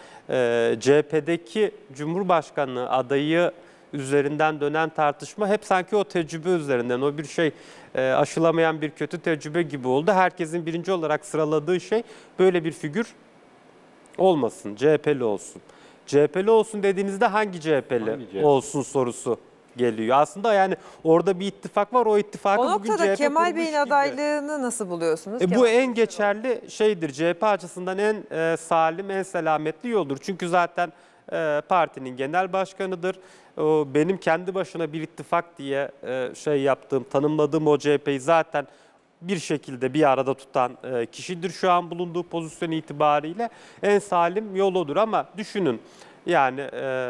CHP'deki Cumhurbaşkanlığı adayı üzerinden dönen tartışma hep sanki o tecrübe üzerinden, o bir şey aşılamayan bir kötü tecrübe gibi oldu. Herkesin birinci olarak sıraladığı şey böyle bir figür olmasın, CHP'li olsun. CHP'li olsun dediğinizde hangi CHP'li olsun sorusu geliyor. Aslında yani orada bir ittifak var, o ittifakı O bugün noktada CHP Kemal Bey'in kurmuş gibi. adaylığını nasıl buluyorsunuz? Bu Kemal en geçerli şeydir. CHP açısından en salim, en selametli yoldur. Çünkü zaten partinin genel başkanıdır. Benim kendi başına bir ittifak diye şey yaptığım, tanımladığım o CHP'yi zaten bir şekilde bir arada tutan kişidir şu an bulunduğu pozisyon itibariyle. En salim yol odur ama düşünün. Yani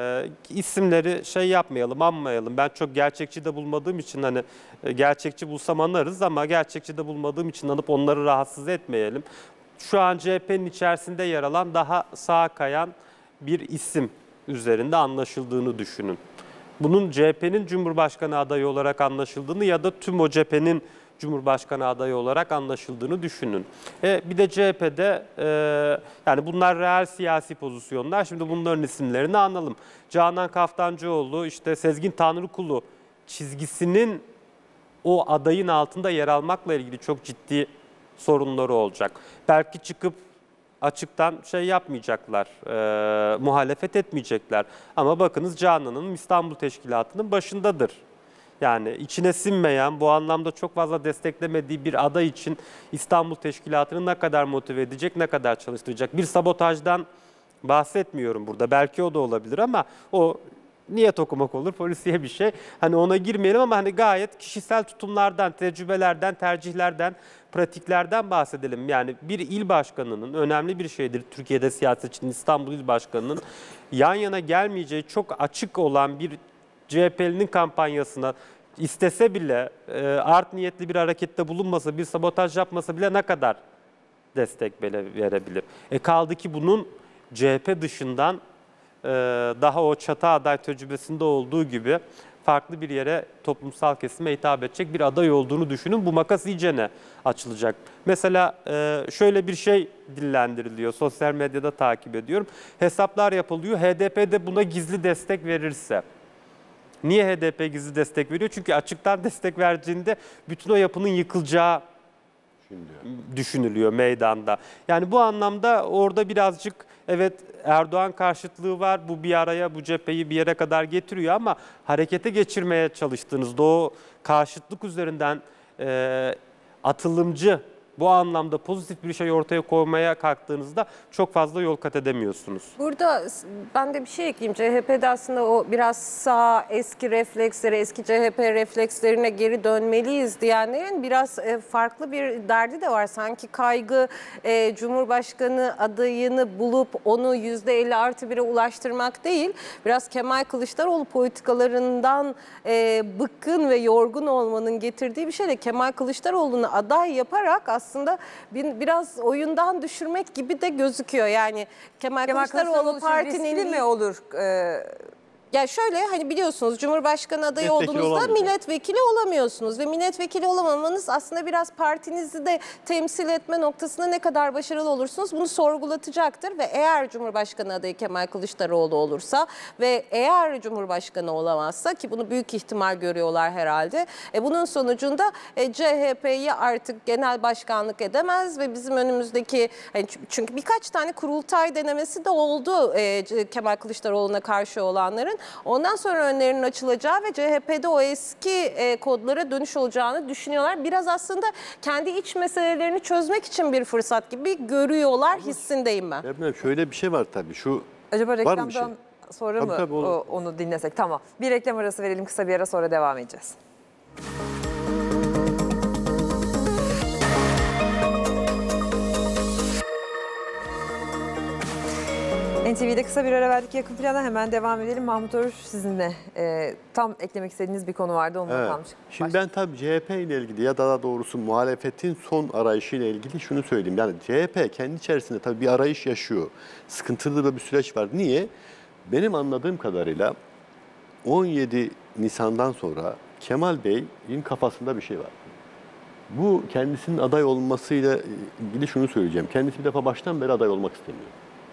isimleri şey yapmayalım, anmayalım. Ben çok gerçekçi de bulmadığım için hani gerçekçi bulsam anlarız ama gerçekçi de bulmadığım için anıp onları rahatsız etmeyelim. Şu an CHP'nin içerisinde yer alan daha sağa kayan bir isim üzerinde anlaşıldığını düşünün. Bunun CHP'nin Cumhurbaşkanı adayı olarak anlaşıldığını ya da tüm o cephenin Cumhurbaşkanı adayı olarak anlaşıldığını düşünün. Bir de CHP'de yani bunlar reel siyasi pozisyonlar. Şimdi bunların isimlerini analım. Canan Kaftancıoğlu, işte Sezgin Tanrıkulu çizgisinin o adayın altında yer almakla ilgili çok ciddi sorunları olacak. Belki çıkıp açıktan şey yapmayacaklar, muhalefet etmeyecekler. Ama bakınız Canan Hanım İstanbul Teşkilatı'nın başındadır. Yani içine sinmeyen, bu anlamda çok fazla desteklemediği bir aday için İstanbul Teşkilatı'nı ne kadar motive edecek, ne kadar çalıştıracak? Bir sabotajdan bahsetmiyorum burada. Belki o da olabilir ama o niyet okumak olur, polisiye bir şey. Hani ona girmeyelim ama hani gayet kişisel tutumlardan, tecrübelerden, tercihlerden, pratiklerden bahsedelim. Yani bir il başkanının önemli bir şeydir Türkiye'de siyasetçinin, İstanbul İl Başkanı'nın yan yana gelmeyeceği çok açık olan bir CHP'linin kampanyasına istese bile, art niyetli bir harekette bulunmasa, bir sabotaj yapmasa bile ne kadar destek verebilir? Kaldı ki bunun CHP dışından daha o çatı aday tecrübesinde olduğu gibi farklı bir yere, toplumsal kesime hitap edecek bir aday olduğunu düşünün. Bu makas iyicene açılacak. Mesela şöyle bir şey dillendiriliyor. Sosyal medyada takip ediyorum. Hesaplar yapılıyor. HDP de buna gizli destek verirse. Niye HDP gizli destek veriyor? Çünkü açıktan destek verdiğinde bütün o yapının yıkılacağı düşünülüyor meydanda. Yani bu anlamda orada birazcık evet Erdoğan karşıtlığı var. Bu bir araya, bu cepheyi bir yere kadar getiriyor ama harekete geçirmeye çalıştığınızda o karşıtlık üzerinden atılımcı, bu anlamda pozitif bir şey ortaya koymaya kalktığınızda çok fazla yol kat edemiyorsunuz. Burada ben de bir şey ekleyeyim. CHP'de aslında o biraz sağ eski reflekslere, eski CHP reflekslerine geri dönmeliyiz diyenlerin biraz farklı bir derdi de var. Sanki kaygı Cumhurbaşkanı adayını bulup onu %50+1'e ulaştırmak değil. Biraz Kemal Kılıçdaroğlu politikalarından bıkkın ve yorgun olmanın getirdiği bir şey de Kemal Kılıçdaroğlu'nu aday yaparak aslında biraz oyundan düşürmek gibi de gözüküyor. Yani Kemal Kılıçdaroğlu partinin mi olur? Ya şöyle hani biliyorsunuz Cumhurbaşkanı adayı Milletvekili olduğunuzda olamayacak. milletvekili olamıyorsunuz ve milletvekili olamamanız aslında biraz partinizi de temsil etme noktasında ne kadar başarılı olursunuz bunu sorgulatacaktır ve eğer Cumhurbaşkanı adayı Kemal Kılıçdaroğlu olursa ve eğer Cumhurbaşkanı olamazsa ki bunu büyük ihtimal görüyorlar herhalde bunun sonucunda CHP'yi artık genel başkanlık edemez ve bizim önümüzdeki çünkü birkaç tane kurultay denemesi de oldu Kemal Kılıçdaroğlu'na karşı olanların. Ondan sonra önlerinin açılacağı ve CHP'de o eski kodlara dönüş olacağını düşünüyorlar. Biraz aslında kendi iç meselelerini çözmek için bir fırsat gibi görüyorlar hissindeyim ben. Ya şöyle bir şey var tabii. Acaba var mı reklamdan bir şey? sonra mı Tabii, olur. onu dinlesek? Tamam. Bir reklam arası verelim, kısa bir ara sonra devam edeceğiz. NTV'de kısa bir ara verdik, yakın plana hemen devam edelim. Mahmut Örüş sizinle tam eklemek istediğiniz bir konu vardı, onunla kalmış. Şimdi ben tabii CHP ile ilgili ya da daha doğrusu muhalefetin son arayışı ile ilgili şunu söyleyeyim. Yani CHP kendi içerisinde tabii bir arayış yaşıyor. Sıkıntılı da bir süreç var. Niye? Benim anladığım kadarıyla 17 Nisan'dan sonra Kemal Bey'in kafasında bir şey var. Bu kendisinin aday olmasıyla ilgili şunu söyleyeceğim. Kendisi bir defa baştan beri aday olmak istemiyor.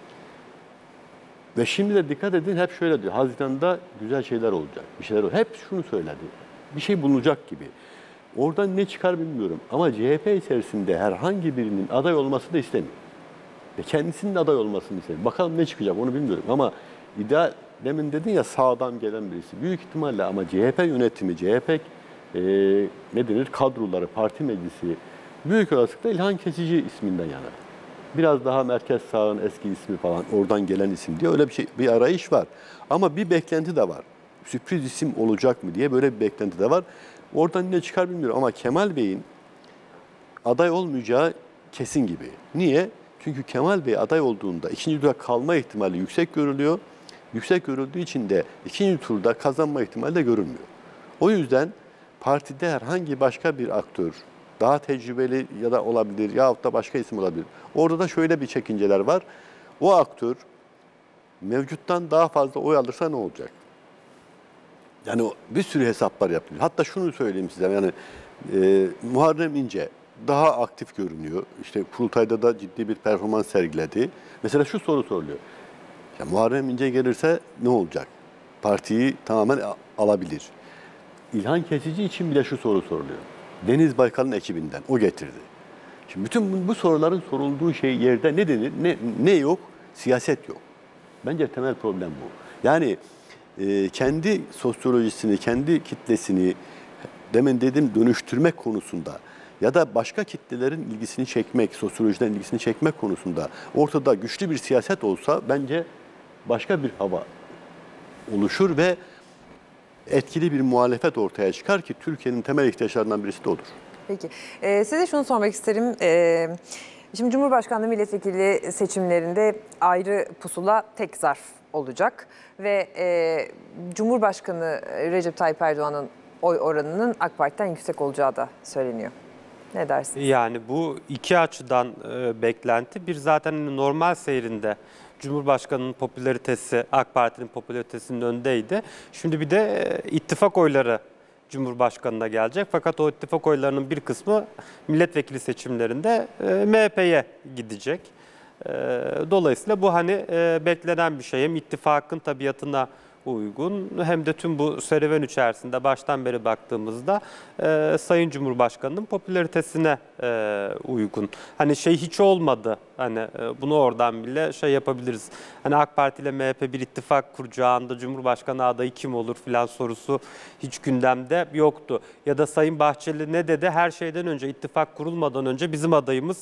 Ve şimdi de dikkat edin hep şöyle diyor. Haziran'da güzel şeyler olacak. Bir şeyler olacak. Hep şunu söyledi. Bir şey bulunacak gibi. Oradan ne çıkar bilmiyorum. Ama CHP içerisinde herhangi birinin aday olmasını da istemiyor. Ve kendisinin aday olmasını istemiyor. Bakalım ne çıkacak onu bilmiyorum. Ama ideal, demin dedin ya sağdan gelen birisi. Büyük ihtimalle ama CHP yönetimi, CHP ne denir kadroları, parti meclisi büyük olasılıkla İlhan Kesici isminden yanar. Biraz daha merkez sağın eski ismi falan oradan gelen isim diye öyle bir arayış var. Ama bir beklenti de var. Sürpriz isim olacak mı diye böyle bir beklenti de var. Oradan ne çıkar bilmiyorum ama Kemal Bey'in aday olmayacağı kesin gibi. Niye? Çünkü Kemal Bey aday olduğunda ikinci tura kalma ihtimali yüksek görülüyor. Yüksek görüldüğü için de ikinci turda kazanma ihtimali de görülmüyor. O yüzden partide herhangi başka bir aktör daha tecrübeli ya da olabilir yahut da başka isim olabilir. Orada da şöyle bir çekinceler var. O aktör mevcuttan daha fazla oy alırsa ne olacak? Yani bir sürü hesaplar yapılıyor. Hatta şunu söyleyeyim size, yani Muharrem İnce daha aktif görünüyor. İşte kurultayda da ciddi bir performans sergiledi. Mesela şu soru soruluyor. Ya Muharrem İnce gelirse ne olacak? Partiyi tamamen alabilir. İlhan Kesici için bile şu soru soruluyor. Deniz Baykal'ın ekibinden, o getirdi. Şimdi bütün bu soruların sorulduğu yerde ne denir? Ne yok? Siyaset yok. Bence temel problem bu. Yani kendi sosyolojisini, kendi kitlesini demin dedim dönüştürmek konusunda ya da başka kitlelerin ilgisini çekmek, sosyolojiden ilgisini çekmek konusunda ortada güçlü bir siyaset olsa bence başka bir hava oluşur ve etkili bir muhalefet ortaya çıkar ki Türkiye'nin temel ihtiyaçlarından birisi de odur. Peki. Size şunu sormak isterim. Şimdi Cumhurbaşkanlığı milletvekili seçimlerinde ayrı pusula tek zarf olacak ve Cumhurbaşkanı Recep Tayyip Erdoğan'ın oy oranının AK Parti'den yüksek olacağı da söyleniyor. Ne dersiniz? Yani bu iki açıdan beklenti. Bir, zaten normal seyrinde Cumhurbaşkanı'nın popülaritesi AK Parti'nin popülaritesinin önündeydi. Şimdi bir de ittifak oyları Cumhurbaşkanı'na gelecek. Fakat o ittifak oylarının bir kısmı milletvekili seçimlerinde MHP'ye gidecek. Dolayısıyla bu hani beklenen bir şey. Hem ittifakın tabiatına uygun hem de tüm bu serüven içerisinde baştan beri baktığımızda Sayın Cumhurbaşkanı'nın popülaritesine uygun. Hani hiç olmadı. Hani bunu oradan bile yapabiliriz. Hani AK Parti ile MHP bir ittifak kuracağında Cumhurbaşkanı adayı kim olur filan sorusu hiç gündemde yoktu. Ya da Sayın Bahçeli ne dedi? Her şeyden önce, ittifak kurulmadan önce bizim adayımız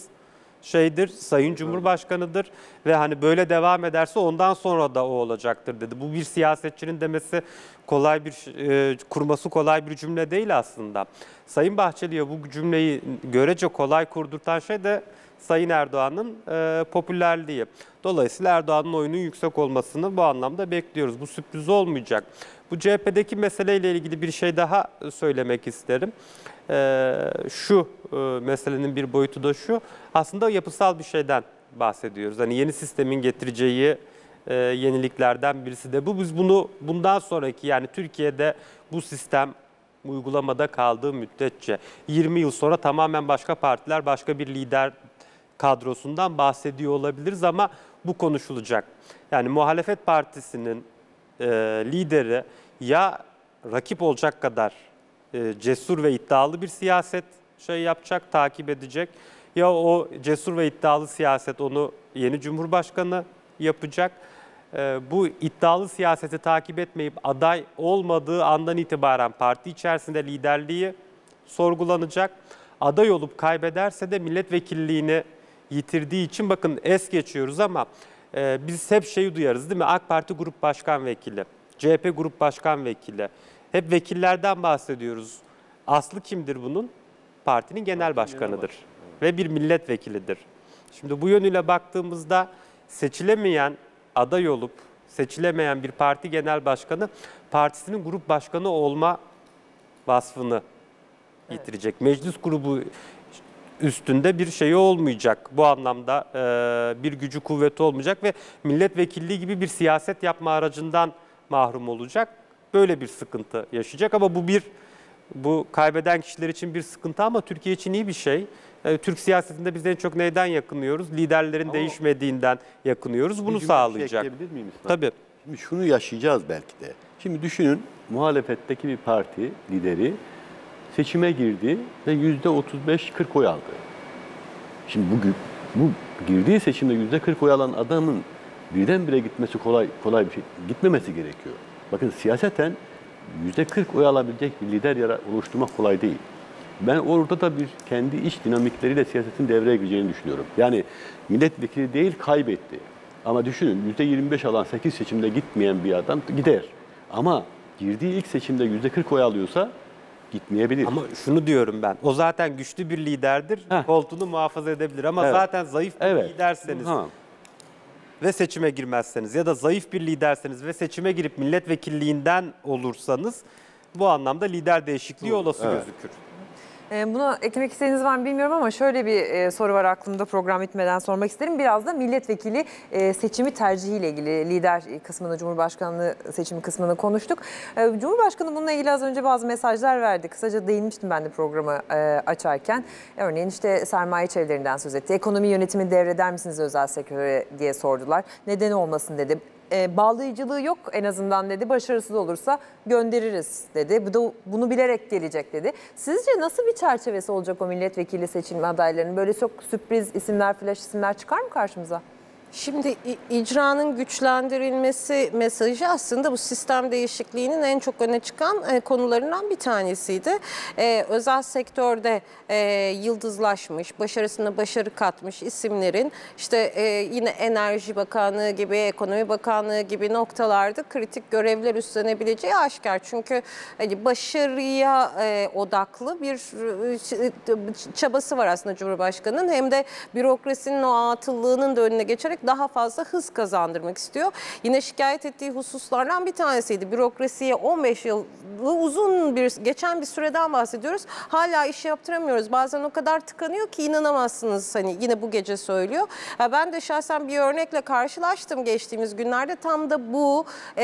Sayın Cumhurbaşkanı'dır ve hani böyle devam ederse ondan sonra da o olacaktır dedi. Bu bir siyasetçinin demesi kurması kolay bir cümle değil aslında. Sayın Bahçeli'ye bu cümleyi görece kolay kurdurtan şey de Sayın Erdoğan'ın popülerliği. Dolayısıyla Erdoğan'ın oyunun yüksek olmasını bu anlamda bekliyoruz. Bu sürpriz olmayacak. Bu CHP'deki meseleyle ilgili bir şey daha söylemek isterim. Şu meselenin bir boyutu da şu, aslında yapısal bir şeyden bahsediyoruz. Hani yeni sistemin getireceği yeniliklerden birisi de bu. Biz bunu bundan sonraki, yani Türkiye'de bu sistem uygulamada kaldığı müddetçe 20 yıl sonra tamamen başka partiler, başka bir lider kadrosundan bahsediyor olabiliriz ama bu konuşulacak. Yani muhalefet partisinin lideri ya rakip olacak kadar cesur ve iddialı bir siyaset yapacak, takip edecek. Ya o cesur ve iddialı siyaset onu yeni Cumhurbaşkanı yapacak. Bu iddialı siyaseti takip etmeyip aday olmadığı andan itibaren parti içerisinde liderliği sorgulanacak. Aday olup kaybederse de milletvekilliğini yitirdiği için, bakın es geçiyoruz ama biz hep duyarız değil mi? AK Parti Grup Başkan Vekili, CHP Grup Başkan Vekili. Hep vekillerden bahsediyoruz. Aslı kimdir bunun? Partinin genel başkanıdır ve bir milletvekilidir. Şimdi bu yönüyle baktığımızda seçilemeyen, aday olup seçilemeyen bir parti genel başkanı partisinin grup başkanı olma vasfını yitirecek. Meclis grubu üstünde bir şeyi olmayacak. Bu anlamda bir gücü kuvveti olmayacak ve milletvekilliği gibi bir siyaset yapma aracından mahrum olacak. Böyle bir sıkıntı yaşayacak ama bu kaybeden kişiler için bir sıkıntı ama Türkiye için iyi bir şey. Türk siyasetinde biz en çok neyden yakınıyoruz? Liderlerin değişmediğinden yakınıyoruz. Bunu sağlayacak. Ekleyebilir miyim İsmail? Tabii. Şimdi şunu yaşayacağız belki de. Şimdi düşünün, muhalefetteki bir parti lideri seçime girdi ve %35-40 oy aldı. Şimdi bu girdiği seçimde %40 oy alan adamın birdenbire gitmesi kolay bir şey. Gitmemesi gerekiyor. Bakın siyaseten %40 oy alabilecek bir lider oluşturmak kolay değil. Ben orada da kendi iç dinamikleriyle siyasetin devreye gireceğini düşünüyorum. Yani milletvekili değil, kaybetti. Ama düşünün, %25 alan 8 seçimde gitmeyen bir adam gider. Ama girdiği ilk seçimde %40 oy alıyorsa gitmeyebilir. Ama şunu diyorum ben, o zaten güçlü bir liderdir, koltuğunu muhafaza edebilir ama zaten zayıf bir liderseniz ve seçime girmezseniz ya da zayıf bir liderseniz ve seçime girip milletvekilliğinden olursanız bu anlamda lider değişikliği olası gözükür. Buna eklemek istediğiniz var mı bilmiyorum ama şöyle bir soru var aklımda, program bitmeden sormak isterim. Biraz da milletvekili seçimi tercihiyle ilgili, lider kısmını, Cumhurbaşkanlığı seçimi kısmını konuştuk. Cumhurbaşkanı bununla ilgili az önce bazı mesajlar verdi. Kısaca değinmiştim ben de programı açarken. Örneğin işte sermaye çevrelerinden söz etti. Ekonomi yönetimi devreder misiniz özel sektöre diye sordular. Neden olmasın dedi. Bağlayıcılığı yok en azından dedi. Başarısız olursa göndeririz dedi. Bu da bunu bilerek gelecek dedi. Sizce nasıl bir çerçevesi olacak o milletvekili seçilme adaylarının? Böyle çok sürpriz isimler, flash isimler çıkar mı karşımıza? Şimdi icranın güçlendirilmesi mesajı aslında bu sistem değişikliğinin en çok öne çıkan konularından bir tanesiydi. Özel sektörde yıldızlaşmış, başarısına başarı katmış isimlerin işte yine Enerji Bakanlığı gibi, Ekonomi Bakanlığı gibi noktalarda kritik görevler üstlenebileceği aşikar. Çünkü hani başarıya odaklı bir çabası var aslında Cumhurbaşkanı'nın. Hem de bürokrasinin o atıllığının da önüne geçerek daha fazla hız kazandırmak istiyor. Yine şikayet ettiği hususlardan bir tanesiydi. Bürokrasiye 15 yıl uzun geçen bir süreden bahsediyoruz. Hala iş yaptıramıyoruz. Bazen o kadar tıkanıyor ki inanamazsınız. Hani yine bu gece söylüyor. Ben de şahsen bir örnekle karşılaştım geçtiğimiz günlerde. Tam da bu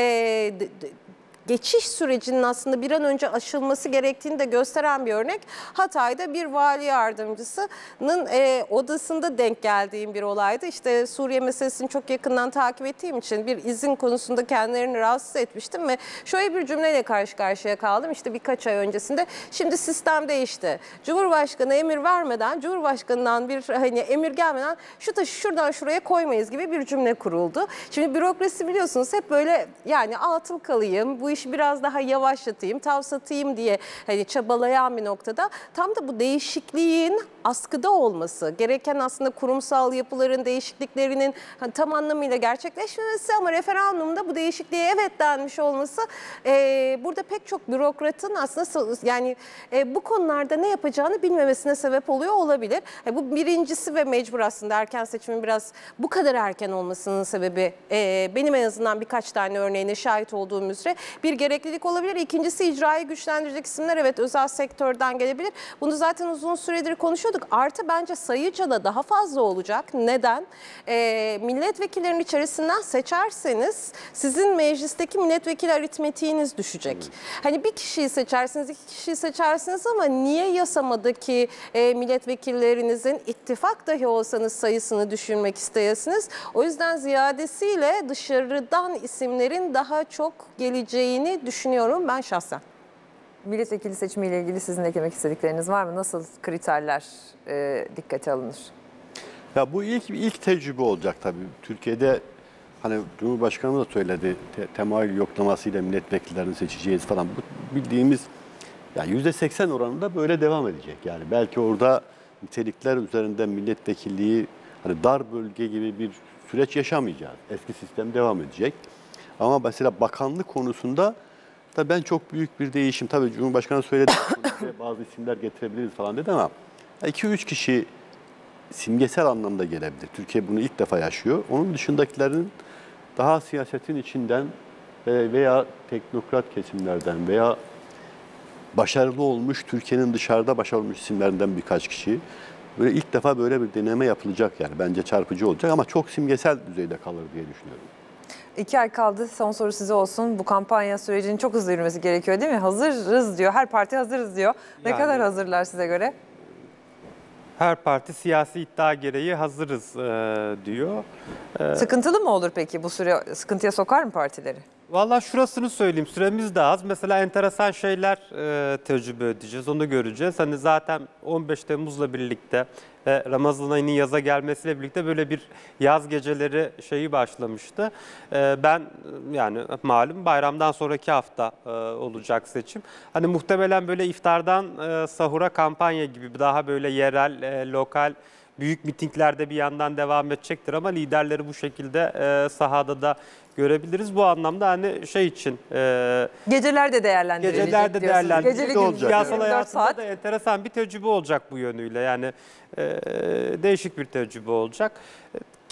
geçiş sürecinin aslında bir an önce aşılması gerektiğini de gösteren bir örnek. Hatay'da bir vali yardımcısının odasında denk geldiğim bir olaydı. İşte Suriye meselesini çok yakından takip ettiğim için bir izin konusunda kendilerini rahatsız etmiştim ve şöyle bir cümleyle karşı karşıya kaldım. İşte birkaç ay öncesinde. Şimdi sistem değişti. Cumhurbaşkanı emir vermeden, Cumhurbaşkanından bir emir gelmeden şu taşı şuradan şuraya koymayız gibi bir cümle kuruldu. Şimdi bürokrasi biliyorsunuz hep böyle yani atıl kalayım, bu işi biraz daha yavaşlatayım, tavsatayım diye çabalayan bir noktada tam da bu değişikliğin askıda olması, gereken aslında kurumsal yapıların değişikliklerinin tam anlamıyla gerçekleşmemesi ama referandumda bu değişikliğe evet denmiş olması burada pek çok bürokratın aslında yani bu konularda ne yapacağını bilmemesine sebep oluyor olabilir. Bu birincisi ve mecbur aslında erken seçimin biraz bu kadar erken olmasının sebebi benim en azından birkaç tane örneğine şahit olduğum üzere bir gereklilik olabilir. İkincisi icrayı güçlendirecek isimler evet özel sektörden gelebilir. Bunu zaten uzun süredir konuşuyorduk. Artı bence sayıca da daha fazla olacak. Neden? Milletvekillerinin içerisinden seçerseniz sizin meclisteki milletvekili aritmetiğiniz düşecek. Hani bir kişiyi seçersiniz, iki kişiyi seçersiniz ama niye yasamadaki milletvekillerinizin ittifak dahi olsanız sayısını düşürmek isteyesiniz? O yüzden ziyadesiyle dışarıdan isimlerin daha çok geleceğini düşünüyorum ben şahsen. Milletvekili seçimiyle ilgili sizin eklemek istedikleriniz var mı? Nasıl kriterler dikkate alınır? Ya bu ilk tecrübe olacak tabii. Türkiye'de hani Cumhurbaşkanı da söyledi temayül yoklamasıyla milletvekillerini seçeceğiz falan. Bu bildiğimiz yani %80 oranında böyle devam edecek. Yani belki orada nitelikler üzerinden milletvekilliği hani dar bölge gibi bir süreç yaşamayacağız. Eski sistem devam edecek. Ama mesela bakanlık konusunda da ben çok büyük bir değişim. Tabii Cumhurbaşkanı söyledi bazı isimler getirebiliriz falan dedi ama 2-3 kişi simgesel anlamda gelebilir. Türkiye bunu ilk defa yaşıyor. Onun dışındakilerin daha siyasetin içinden veya teknokrat kesimlerden veya başarılı olmuş, Türkiye'nin dışarıda başarılı olmuş isimlerinden birkaç kişi. Böyle ilk defa böyle bir deneme yapılacak yani. Bence çarpıcı olacak ama çok simgesel düzeyde kalır diye düşünüyorum. 2 ay kaldı. Son soru size olsun. Bu kampanya sürecinin çok hızlı yürümesi gerekiyor değil mi? Hazırız diyor. Her parti hazırız diyor. Ne Yani, kadar hazırlar size göre? Her parti siyasi iddia gereği hazırız diyor. Sıkıntılı mı olur peki bu süre? Sıkıntıya sokar mı partileri? Vallahi şurasını söyleyeyim, süremiz de az. Mesela enteresan şeyler tecrübe edeceğiz, onu göreceğiz. Hani zaten 15 Temmuz'la birlikte ve Ramazan ayının yaza gelmesiyle birlikte böyle bir yaz geceleri şeyi başlamıştı. Ben yani malum bayramdan sonraki hafta olacak seçim. Hani muhtemelen böyle iftardan sahura kampanya gibi daha böyle yerel, lokal büyük mitinglerde bir yandan devam edecektir ama liderleri bu şekilde sahada da görebiliriz. Bu anlamda hani şey için Geceler de değerlendirilecek geceler de diyorsunuz. değerlendirilecek. Geceli gündüz, Siyasal 24 hayatında saat. da enteresan bir tecrübe olacak bu yönüyle. Yani değişik bir tecrübe olacak.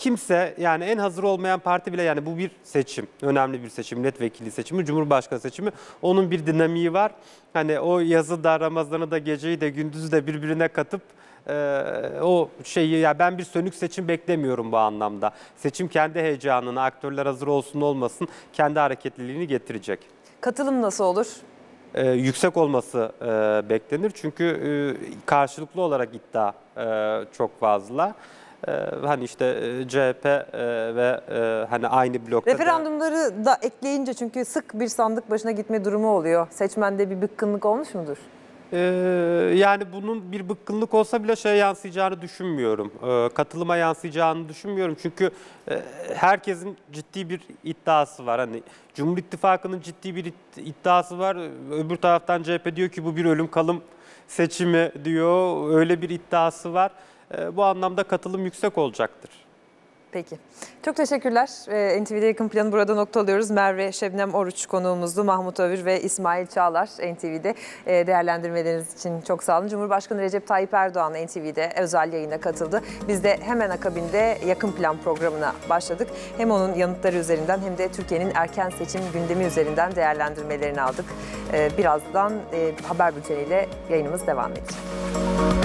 kimse, yani en hazır olmayan parti bile, yani bu bir seçim, önemli bir seçim, milletvekili seçimi, cumhurbaşkanı seçimi, onun bir dinamiği var. Hani o yazı da, Ramazan'ı da, geceyi de, gündüzü de birbirine katıp o şeyi, ya ben bir sönük seçim beklemiyorum bu anlamda. Seçim kendi heyecanını, aktörler hazır olsun olmasın, kendi hareketliliğini getirecek. Katılım nasıl olur? Yüksek olması beklenir çünkü karşılıklı olarak iddia çok fazla. Hani işte CHP ve hani aynı blokta Referandumları da ekleyince, çünkü sık bir sandık başına gitme durumu oluyor. Seçmende bir bıkkınlık olmuş mudur? Yani bunun bir bıkkınlık olsa bile şeye yansıyacağını düşünmüyorum. Katılıma yansıyacağını düşünmüyorum. Çünkü herkesin ciddi bir iddiası var. Hani Cumhur İttifakı'nın ciddi bir iddiası var. Öbür taraftan CHP diyor ki bu bir ölüm kalım seçimi diyor. Öyle bir iddiası var. Bu anlamda katılım yüksek olacaktır. Peki. Çok teşekkürler. NTV'de yakın planı burada noktalıyoruz. Merve Şebnem Oruç konuğumuzdu. Mahmut Övür ve İsmail Çağlar NTV'de değerlendirmeleriniz için çok sağ olun. Cumhurbaşkanı Recep Tayyip Erdoğan NTV'de özel yayına katıldı. Biz de hemen akabinde yakın plan programına başladık. Hem onun yanıtları üzerinden hem de Türkiye'nin erken seçim gündemi üzerinden değerlendirmelerini aldık. Birazdan haber bülteniyle yayınımız devam edecek.